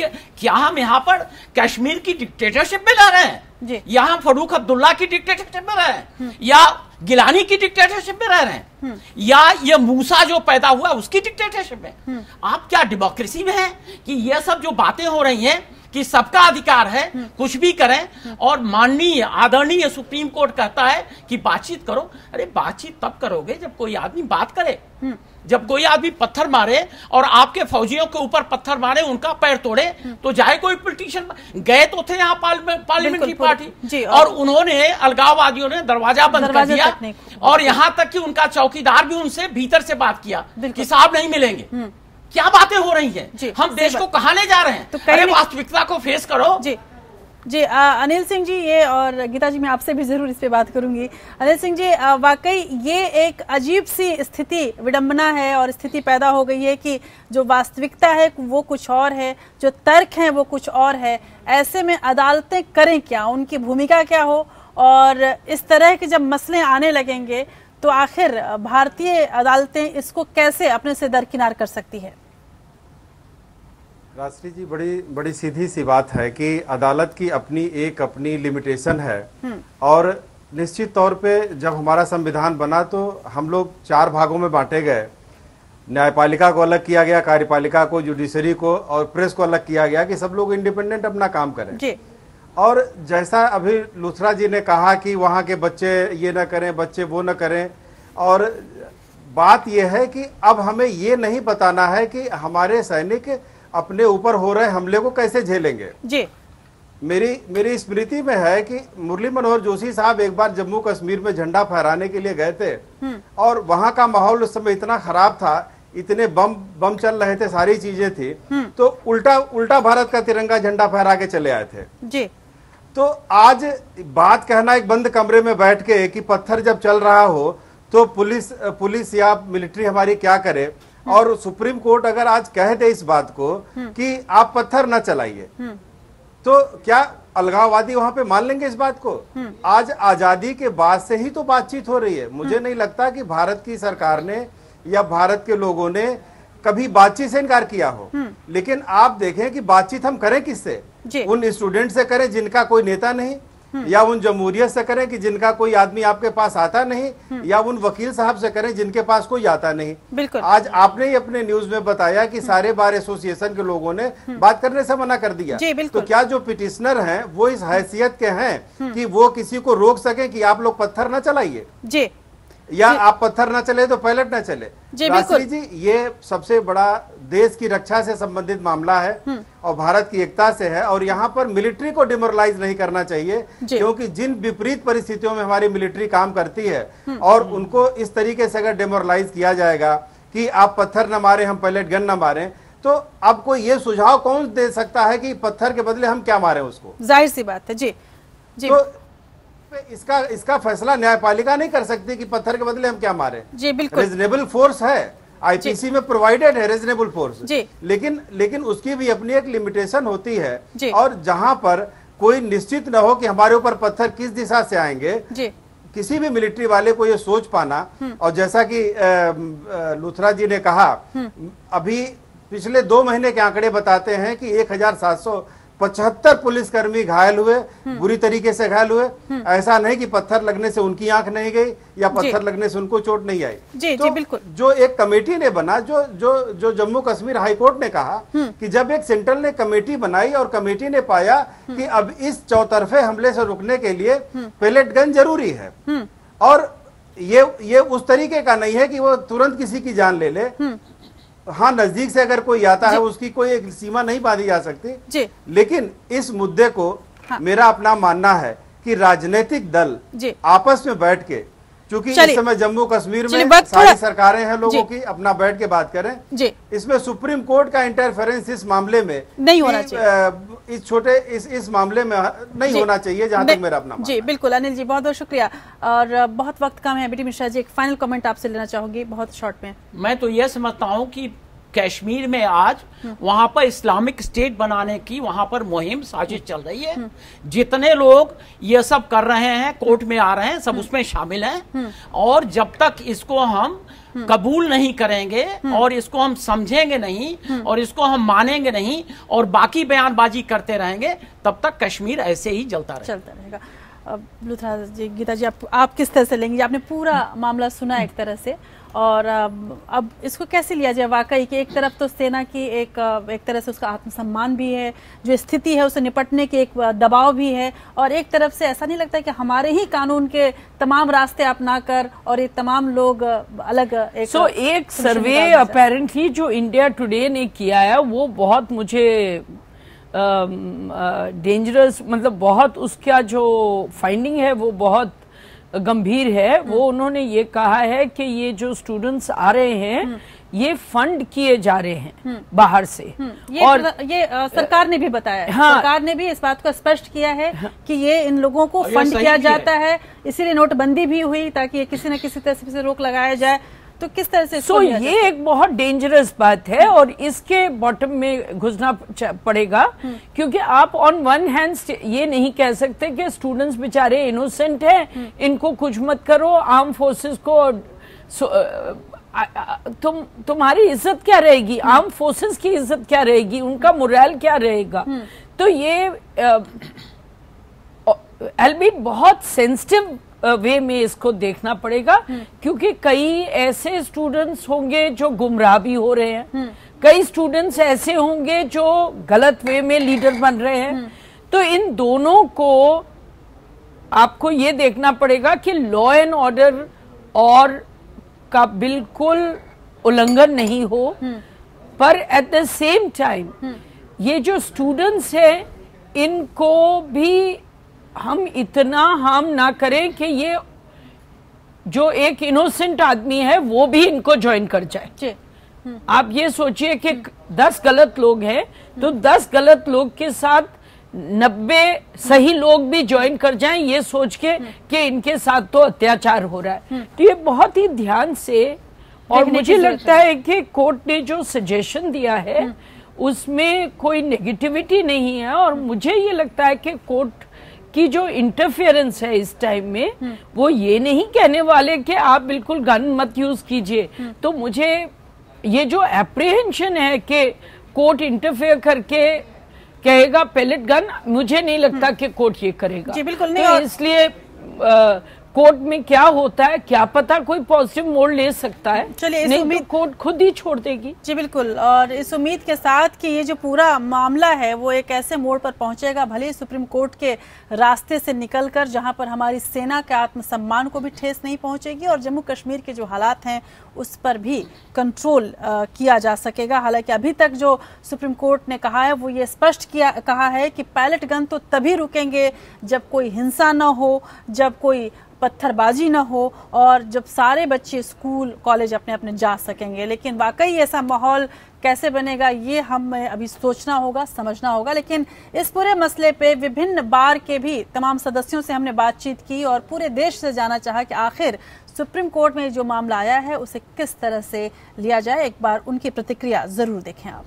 F: हम यहाँ पर कश्मीर की डिक्टेटरशिप में रह रहे हैं, यहाँ फरूख अब्दुल्ला की डिक्टेटरशिप में रह रहे हैं, या गिलानी की डिक्टेटरशिप में रह रहे हैं, या ये मूसा जो पैदा हुआ उसकी डिक्टेटरशिप में? आप क्या डेमोक्रेसी में हैं कि ये सब जो बातें हो रही हैं कि सबका अधिकार है कुछ भी करें, और माननीय आदरणीय सुप्रीम कोर्ट कहता है कि बातचीत करो। अरे बातचीत तब करोगे जब कोई आदमी बात करे, जब कोई आदमी पत्थर मारे और आपके फौजियों के ऊपर पत्थर मारे, उनका पैर तोड़े, तो जाए कोई पॉलिटिशियन। गए तो थे यहाँ पार्लियामेंट की पार्टी, और उन्होंने अलगाववादियों ने दरवाजा बंद कर दिया, और यहाँ तक कि उनका चौकीदार भी उनसे भीतर से बात किया कि साहब नहीं मिलेंगे। क्या बातें हो रही हैं? हम देश को कहाँ ले जा रहे हैं? अरे वास्तविकता को फेस करो।
A: जी अनिल सिंह जी, ये और गीता जी, मैं आपसे भी जरूर इस पे बात करूंगी। अनिल सिंह जी, वाकई ये एक अजीब सी स्थिति, विडंबना है और स्थिति पैदा हो गई है कि जो वास्तविकता है वो कुछ और है, जो तर्क है वो कुछ और है। ऐसे में अदालतें करें क्या, उनकी भूमिका क्या हो, और इस तरह के जब मसले आने लगेंगे तो आखिर भारतीय अदालतें इसको कैसे अपने से दरकिनार कर सकती है?
G: राष्ट्री जी, बड़ी सीधी सी बात है कि अदालत की अपनी लिमिटेशन है, और निश्चित तौर पे जब हमारा संविधान बना तो हम लोग 4 भागों में बांटे गए। न्यायपालिका को अलग किया गया, कार्यपालिका को, जुडिशरी को, और प्रेस को अलग किया गया कि सब लोग इंडिपेंडेंट अपना काम करें जी। और जैसा अभी लुथरा जी ने कहा कि वहाँ के बच्चे ये न करें, बच्चे वो न करें, और बात यह है कि अब हमें ये नहीं बताना है कि हमारे सैनिक अपने ऊपर हो रहे हमले को कैसे झेलेंगे जी। मेरी स्मृति में है कि मुरली मनोहर जोशी साहब एक बार जम्मू कश्मीर में झंडा फहराने के लिए गए थे, और वहां का माहौल उस समय इतना खराब था, इतने बम चल रहे थे, सारी चीजें थी, तो उल्टा भारत का तिरंगा झंडा फहरा के चले आए थे जी। तो आज बात कहना एक बंद कमरे में बैठ के कि पत्थर जब चल रहा हो तो पुलिस या मिलिट्री हमारी क्या करे, और सुप्रीम कोर्ट अगर आज कह दे इस बात को कि आप पत्थर न चलाइए, तो क्या अलगाववादी वहां पे मान लेंगे इस बात को? आज आजादी के बाद से ही तो बातचीत हो रही है। मुझे नहीं लगता कि भारत की सरकार ने या भारत के लोगों ने कभी बातचीत से इनकार किया हो, लेकिन आप देखें कि बातचीत हम करें किससे? उन स्टूडेंट से करें जिनका कोई नेता नहीं, या उन जमहूरियत से करें कि जिनका कोई आदमी आपके पास आता नहीं, या उन वकील साहब से करें जिनके पास कोई आता नहीं। बिल्कुल। आज आपने ही अपने न्यूज में बताया कि सारे बार एसोसिएशन के लोगों ने बात करने से मना कर दिया। तो क्या जो पिटिशनर हैं वो इस हैसियत के हैं कि वो किसी को रोक सके कि आप लोग पत्थर न चलाइए जी, या आप पत्थर न चले तो पायलट न चले? राष्ट्री जी, ये सबसे बड़ा देश की रक्षा से संबंधित मामला है और भारत की एकता से है, और यहाँ पर मिलिट्री को डिमोरलाइज नहीं करना चाहिए, क्योंकि जिन विपरीत परिस्थितियों में हमारी मिलिट्री काम करती है, और उनको इस तरीके से अगर डिमोरलाइज किया जाएगा कि आप पत्थर न मारे, हम पायलट गन न मारे, तो अब कोई ये सुझाव कौन दे सकता है कि पत्थर के बदले हम क्या मारे उसको?
A: जाहिर सी बात है जी।
G: तो इसका फैसला न्यायपालिका नहीं कर सकती कि पत्थर के बदले हम क्या मारे जी। बिल्कुल, रीजनेबल फोर्स है, आईपीसी में प्रोवाइडेड है रीजनेबल फोर्स, लेकिन उसकी भी अपनी एक लिमिटेशन होती है। और जहां पर कोई निश्चित न हो कि हमारे ऊपर पत्थर किस दिशा से आएंगे, किसी भी मिलिट्री वाले को ये सोच पाना। और जैसा कि लुथरा जी ने कहा, अभी पिछले 2 महीने के आंकड़े बताते हैं कि 1775 पुलिसकर्मी घायल हुए, बुरी तरीके से घायल हुए। ऐसा नहीं कि पत्थर लगने से उनकी आंख नहीं गई या पत्थर लगने से उनको चोट नहीं आई।
A: जी बिल्कुल।
G: जो एक कमेटी ने बना, जो जम्मू कश्मीर हाई कोर्ट ने कहा कि जब एक सेंट्रल ने कमेटी बनाई और कमेटी ने पाया कि अब इस चौतरफे हमले से रुकने के लिए पेलेट गन जरूरी है, और ये उस तरीके का नहीं है कि वो तुरंत किसी की जान ले ले। हाँ, नजदीक से अगर कोई आता है उसकी कोई एक सीमा नहीं बांधी जा सकती, लेकिन इस मुद्दे को मेरा अपना मानना है कि राजनीतिक दल आपस में बैठ के, क्योंकि इस समय जम्मू कश्मीर में सारी सरकारें हैं लोगों की, अपना बैठ के बात करें। इसमें सुप्रीम कोर्ट का इंटरफेरेंस इस मामले में
A: नहीं होना चाहिए,
G: इस मामले में नहीं होना चाहिए, जहां तक मेरा अपना।
A: जी बिल्कुल अनिल जी, बहुत बहुत शुक्रिया। और बहुत वक्त कम है, बीटी मिश्रा जी एक फाइनल कमेंट आपसे लेना चाहूंगी बहुत शॉर्ट में।
F: मैं तो यह समझता हूं कि कश्मीर में आज वहां पर इस्लामिक स्टेट बनाने की वहां पर मुहिम साजिश चल रही है। जितने लोग ये सब कर रहे हैं, कोर्ट में आ रहे हैं, सब उसमें शामिल हैं। और जब तक इसको हम कबूल नहीं करेंगे और इसको हम समझेंगे नहीं और इसको हम मानेंगे नहीं और बाकी बयानबाजी करते रहेंगे, तब तक कश्मीर ऐसे ही चलता रहेगा।
A: लुथरा जी, गीता जी, आप किस तरह से लेंगे? आपने पूरा मामला सुना एक तरह से, और अब इसको कैसे लिया जाए? वाकई कि एक तरफ तो सेना की एक तरह से उसका आत्मसम्मान भी है, जो स्थिति है उसे निपटने के एक दबाव भी है, और एक तरफ से ऐसा नहीं लगता कि हमारे ही कानून के तमाम रास्ते अपनाकर और ये तमाम लोग अलग
I: एक सर्वे अपेरेंटली जो इंडिया टुडे ने किया है वो बहुत मुझे डेंजरस, मतलब बहुत उसका जो फाइंडिंग है वो बहुत गंभीर है। वो उन्होंने ये कहा है कि ये जो स्टूडेंट्स आ रहे हैं ये फंड किए जा रहे हैं बाहर से।
A: और ये सरकार ने भी बताया है, सरकार ने भी इस बात को स्पष्ट किया है कि ये इन लोगों को फंड किया जाता है, इसीलिए नोटबंदी भी हुई ताकि किसी न किसी तरह से रोक लगाया जाए। तो किस तरह से
I: ये एक बहुत डेंजरस बात है और इसके बॉटम में घुसना पड़ेगा, क्योंकि आप ऑन वन हैंड ये नहीं कह सकते कि स्टूडेंट्स बेचारे इनोसेंट हैं, इनको कुछ मत करो, आर्म फोर्सेस को तुम्हारी इज्जत क्या रहेगी, आर्म फोर्सेस की इज्जत क्या रहेगी, उनका मोरल क्या रहेगा। तो ये एल्बीट बहुत सेंसिटिव वे में इसको देखना पड़ेगा, क्योंकि कई ऐसे स्टूडेंट्स होंगे जो गुमराह भी हो रहे हैं, कई स्टूडेंट्स ऐसे होंगे जो गलत वे में लीडर बन रहे हैं। तो इन दोनों को आपको ये देखना पड़ेगा कि लॉ एंड ऑर्डर और का बिल्कुल उल्लंघन नहीं हो, पर एट द सेम टाइम ये जो स्टूडेंट्स हैं इनको भी हम इतना हार्म ना करें कि ये जो एक इनोसेंट आदमी है वो भी इनको ज्वाइन कर जाए। आप ये सोचिए कि 10 गलत लोग हैं तो 10 गलत लोग के साथ 90 सही लोग भी ज्वाइन कर जाएं, ये सोच के कि इनके साथ तो अत्याचार हो रहा है। तो ये बहुत ही ध्यान से, और मुझे लगता है कि कोर्ट ने जो सजेशन दिया है उसमें कोई नेगेटिविटी नहीं है, और मुझे ये लगता है कि कोर्ट की जो इंटरफेरेंस है इस टाइम में वो ये नहीं कहने वाले कि आप बिल्कुल गन मत यूज कीजिए। तो मुझे ये जो एप्रीहेंशन है कि कोर्ट इंटरफेयर करके कहेगा पेलेट गन, मुझे नहीं लगता कि कोर्ट ये करेगा।
A: जी बिल्कुल नहीं।
I: तो इसलिए कोर्ट में क्या होता है क्या पता, कोई पॉजिटिव मोड़ ले सकता है।
A: चलिए,
I: नहीं तो कोर्ट खुद ही छोड़ देगी।
A: जी बिल्कुल, और इस उम्मीद के साथ कि ये जो पूरा मामला है वो एक ऐसे मोड़ पर पहुंचेगा, भले ही सुप्रीम कोर्ट के रास्ते से निकलकर, जहां पर हमारी सेना के आत्मसम्मान को भी ठेस नहीं पहुंचेगी और जम्मू कश्मीर के जो हालात हैं उस पर भी कंट्रोल किया जा सकेगा। हालांकि अभी तक जो सुप्रीम कोर्ट ने कहा है वो ये स्पष्ट कहा है कि पैलेट गन तो तभी रुकेंगे जब कोई हिंसा न हो, जब कोई पत्थरबाजी न हो और जब सारे बच्चे स्कूल कॉलेज अपने अपने जा सकेंगे। लेकिन वाकई ऐसा माहौल कैसे बनेगा ये हमें अभी सोचना होगा, समझना होगा। लेकिन इस पूरे मसले पे विभिन्न बार के भी तमाम सदस्यों से हमने बातचीत की और पूरे देश से जाना चाहा कि आखिर सुप्रीम कोर्ट में जो मामला आया है उसे किस तरह से लिया जाए, एक बार उनकी प्रतिक्रिया जरूर देखें आप।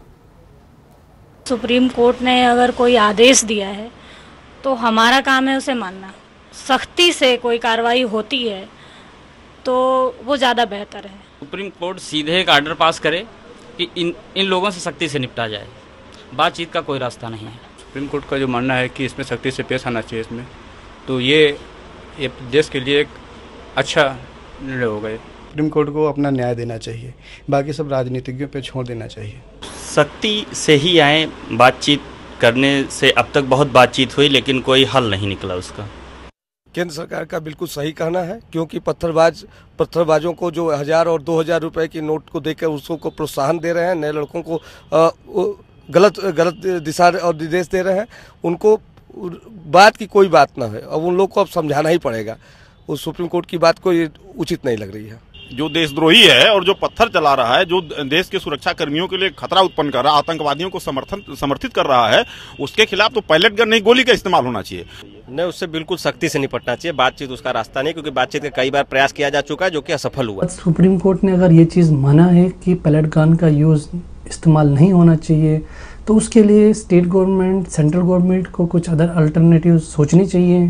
J: सुप्रीम कोर्ट ने अगर कोई आदेश दिया है तो हमारा काम है उसे मानना। सख्ती से कोई कार्रवाई होती है तो वो ज़्यादा बेहतर है।
K: सुप्रीम कोर्ट सीधे एक आर्डर पास करे कि इन लोगों से सख्ती से निपटा जाए, बातचीत का कोई रास्ता नहीं है।
L: सुप्रीम कोर्ट का जो मानना है कि इसमें सख्ती से पेश आना चाहिए इसमें, तो ये देश के लिए एक अच्छा निर्णय होगा।
M: सुप्रीम कोर्ट को अपना न्याय देना चाहिए, बाकी सब राजनीतिज्ञों पे छोड़ देना चाहिए।
K: सख्ती से ही आए, बातचीत करने से अब तक बहुत बातचीत हुई लेकिन कोई हल नहीं निकला उसका।
N: केंद्र सरकार का बिल्कुल सही कहना है, क्योंकि पत्थरबाजों को जो 1000 और 2000 रुपए की नोट को देकर उसको प्रोत्साहन दे रहे हैं, नए लड़कों को गलत दिशा और निर्देश दे रहे हैं, उनको बात की कोई बात ना है। अब उन लोग को अब समझाना ही पड़ेगा। उस सुप्रीम कोर्ट की बात कोई उचित नहीं लग रही है।
O: जो देशद्रोही है और जो पत्थर चला रहा है, जो देश के सुरक्षा कर्मियों के लिए खतरा उत्पन्न कर रहा है, आतंकवादियों को समर्थित कर रहा है, उसके खिलाफ तो पैलेट गन नहीं, गोली का इस्तेमाल होना चाहिए।
P: नहीं, उससे बिल्कुल सख्ती से निपटना चाहिए। बातचीत उसका रास्ता नहीं, क्योंकि बातचीत का कई बार प्रयास किया जा चुका है जो कि असफल हुआ।
Q: सुप्रीम कोर्ट ने अगर ये चीज माना है कि पैलेट गन का यूज इस्तेमाल नहीं होना चाहिए, तो उसके लिए स्टेट गवर्नमेंट, सेंट्रल गवर्नमेंट को कुछ अदर अल्टरनेटिव सोचनी चाहिए।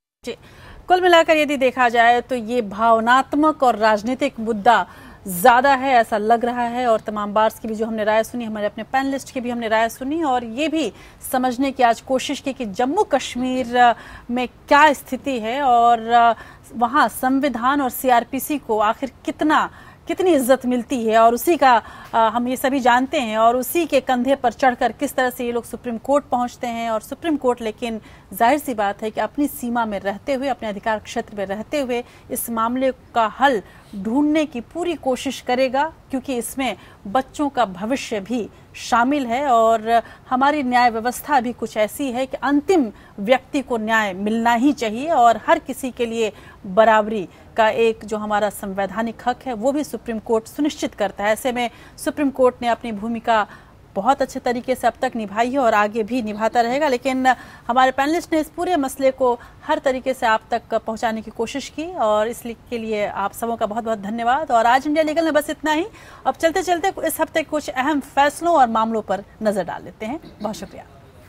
A: कुल मिलाकर यदि देखा जाए तो ये भावनात्मक और राजनीतिक मुद्दा ज्यादा है ऐसा लग रहा है। और तमाम बार्स की भी जो हमने राय सुनी, हमारे अपने पैनलिस्ट की भी हमने राय सुनी और ये भी समझने की आज कोशिश की कि जम्मू कश्मीर में क्या स्थिति है और वहाँ संविधान और सीआरपीसी को आखिर कितनी इज्जत मिलती है, और उसी का हम ये सभी जानते हैं, और उसी के कंधे पर चढ़कर किस तरह से ये लोग सुप्रीम कोर्ट पहुंचते हैं। और सुप्रीम कोर्ट लेकिन जाहिर सी बात है कि अपनी सीमा में रहते हुए, अपने अधिकार क्षेत्र में रहते हुए इस मामले का हल ढूंढने की पूरी कोशिश करेगा, क्योंकि इसमें बच्चों का भविष्य भी शामिल है और हमारी न्याय व्यवस्था भी कुछ ऐसी है कि अंतिम व्यक्ति को न्याय मिलना ही चाहिए और हर किसी के लिए बराबरी का एक जो हमारा संवैधानिक हक है वो भी सुप्रीम कोर्ट सुनिश्चित करता है। ऐसे में सुप्रीम कोर्ट ने अपनी भूमिका बहुत अच्छे तरीके से अब तक निभाई है और आगे भी निभाता रहेगा। लेकिन हमारे पैनलिस्ट ने इस पूरे मसले को हर तरीके से आप तक पहुंचाने की कोशिश की और इसलिए के लिए आप सबों का बहुत बहुत धन्यवाद। और आज इंडिया लीगल में बस इतना ही। अब चलते चलते इस हफ्ते कुछ अहम फैसलों और मामलों पर नजर डाल लेते हैं। बहुत शुक्रिया।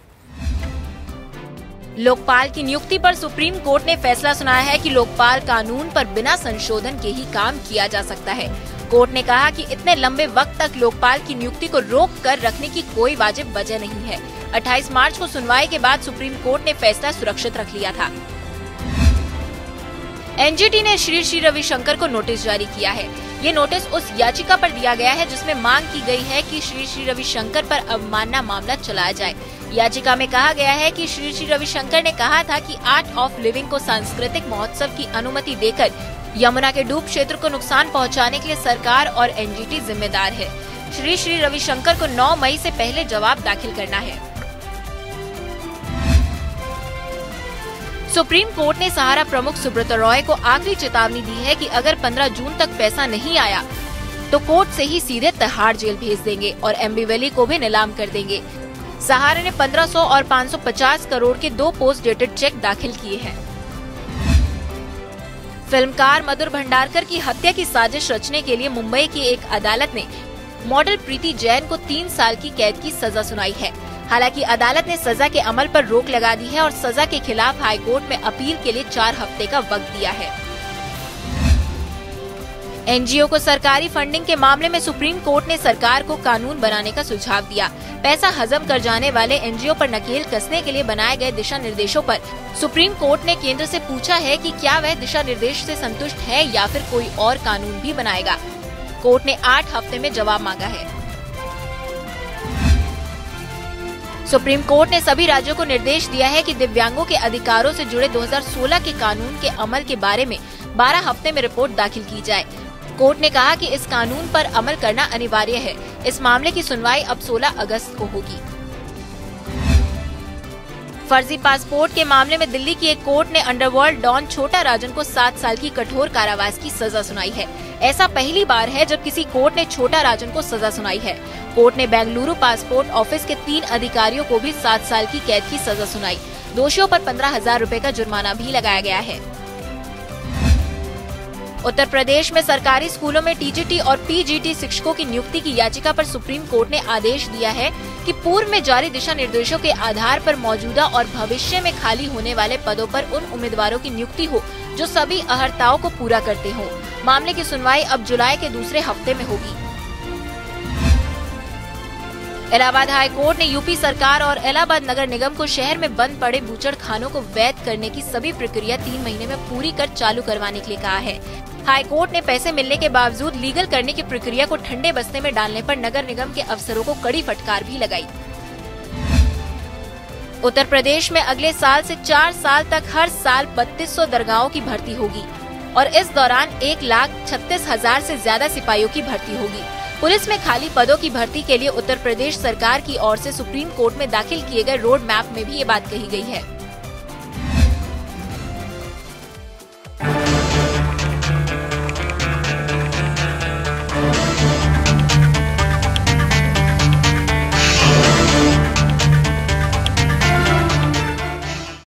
R: लोकपाल की नियुक्ति पर सुप्रीम कोर्ट ने फैसला सुनाया है कि लोकपाल कानून पर बिना संशोधन के ही काम किया जा सकता है। कोर्ट ने कहा कि इतने लंबे वक्त तक लोकपाल की नियुक्ति को रोक कर रखने की कोई वाजिब वजह नहीं है। 28 मार्च को सुनवाई के बाद सुप्रीम कोर्ट ने फैसला सुरक्षित रख लिया था। एनजीटी ने श्री रविशंकर को नोटिस जारी किया है। ये नोटिस उस याचिका पर दिया गया है जिसमें मांग की गई है कि श्री रविशंकर पर अवमानना मामला चलाया जाए। याचिका में कहा गया है कि श्री रविशंकर ने कहा था कि आर्ट ऑफ लिविंग को सांस्कृतिक महोत्सव की अनुमति देकर यमुना के डूब क्षेत्र को नुकसान पहुंचाने के लिए सरकार और एनजीटी जिम्मेदार है। श्री रविशंकर को 9 मई से पहले जवाब दाखिल करना है। सुप्रीम कोर्ट ने सहारा प्रमुख सुब्रत रॉय को आखिरी चेतावनी दी है कि अगर 15 जून तक पैसा नहीं आया तो कोर्ट से ही सीधे तिहाड़ जेल भेज देंगे और एमबी वैली को भी नीलाम कर देंगे। सहारा ने 1500 और 550 करोड़ के 2 पोस्ट डेटेड चेक दाखिल किए हैं। फिल्मकार मधुर भंडारकर की हत्या की साजिश रचने के लिए मुंबई की एक अदालत ने मॉडल प्रीति जैन को 3 साल की कैद की सजा सुनाई है। हालांकि अदालत ने सजा के अमल पर रोक लगा दी है और सजा के खिलाफ हाईकोर्ट में अपील के लिए 4 हफ्ते का वक्त दिया है। एनजीओ को सरकारी फंडिंग के मामले में सुप्रीम कोर्ट ने सरकार को कानून बनाने का सुझाव दिया। पैसा हजम कर जाने वाले एनजीओ पर नकेल कसने के लिए बनाए गए दिशा निर्देशों पर सुप्रीम कोर्ट ने केंद्र से पूछा है कि क्या वह दिशा निर्देश से संतुष्ट है या फिर कोई और कानून भी बनाएगा। कोर्ट ने 8 हफ्ते में जवाब मांगा है। सुप्रीम कोर्ट ने सभी राज्यों को निर्देश दिया है कि दिव्यांगों के अधिकारों से जुड़े 2016 के कानून के अमल के बारे में 12 हफ्ते में रिपोर्ट दाखिल की जाए। कोर्ट ने कहा कि इस कानून पर अमल करना अनिवार्य है। इस मामले की सुनवाई अब 16 अगस्त को होगी। फर्जी पासपोर्ट के मामले में दिल्ली की एक कोर्ट ने अंडरवर्ल्ड डॉन छोटा राजन को 7 साल की कठोर कारावास की सजा सुनाई है। ऐसा पहली बार है जब किसी कोर्ट ने छोटा राजन को सजा सुनाई है। कोर्ट ने बेंगलुरु पासपोर्ट ऑफिस के 3 अधिकारियों को भी 7 साल की कैद की सजा सुनाई। दोषियों पर 15,000 रुपए का जुर्माना भी लगाया गया है। उत्तर प्रदेश में सरकारी स्कूलों में टीजीटी और पीजीटी शिक्षकों की नियुक्ति की याचिका पर सुप्रीम कोर्ट ने आदेश दिया है कि पूर्व में जारी दिशा निर्देशों के आधार पर मौजूदा और भविष्य में खाली होने वाले पदों पर उन उम्मीदवारों की नियुक्ति हो जो सभी अहर्ताओं को पूरा करते हों। मामले की सुनवाई अब जुलाई के दूसरे हफ्ते में होगी। इलाहाबाद हाई कोर्ट ने यूपी सरकार और इलाहाबाद नगर निगम को शहर में बंद पड़े बूचड़खानों को वैध करने की सभी प्रक्रिया 3 महीने में पूरी कर चालू करवाने के लिए कहा है। हाई कोर्ट ने पैसे मिलने के बावजूद लीगल करने की प्रक्रिया को ठंडे बस्ते में डालने पर नगर निगम के अफसरों को कड़ी फटकार भी लगाई। उत्तर प्रदेश में अगले साल से 4 साल तक हर साल 3200 दरगाहों की भर्ती होगी और इस दौरान 1,36,000 से ज्यादा सिपाहियों की भर्ती होगी। पुलिस में खाली पदों की भर्ती के लिए उत्तर प्रदेश सरकार की ओर से सुप्रीम कोर्ट में दाखिल किए गए रोड मैप में भी ये बात कही गई है।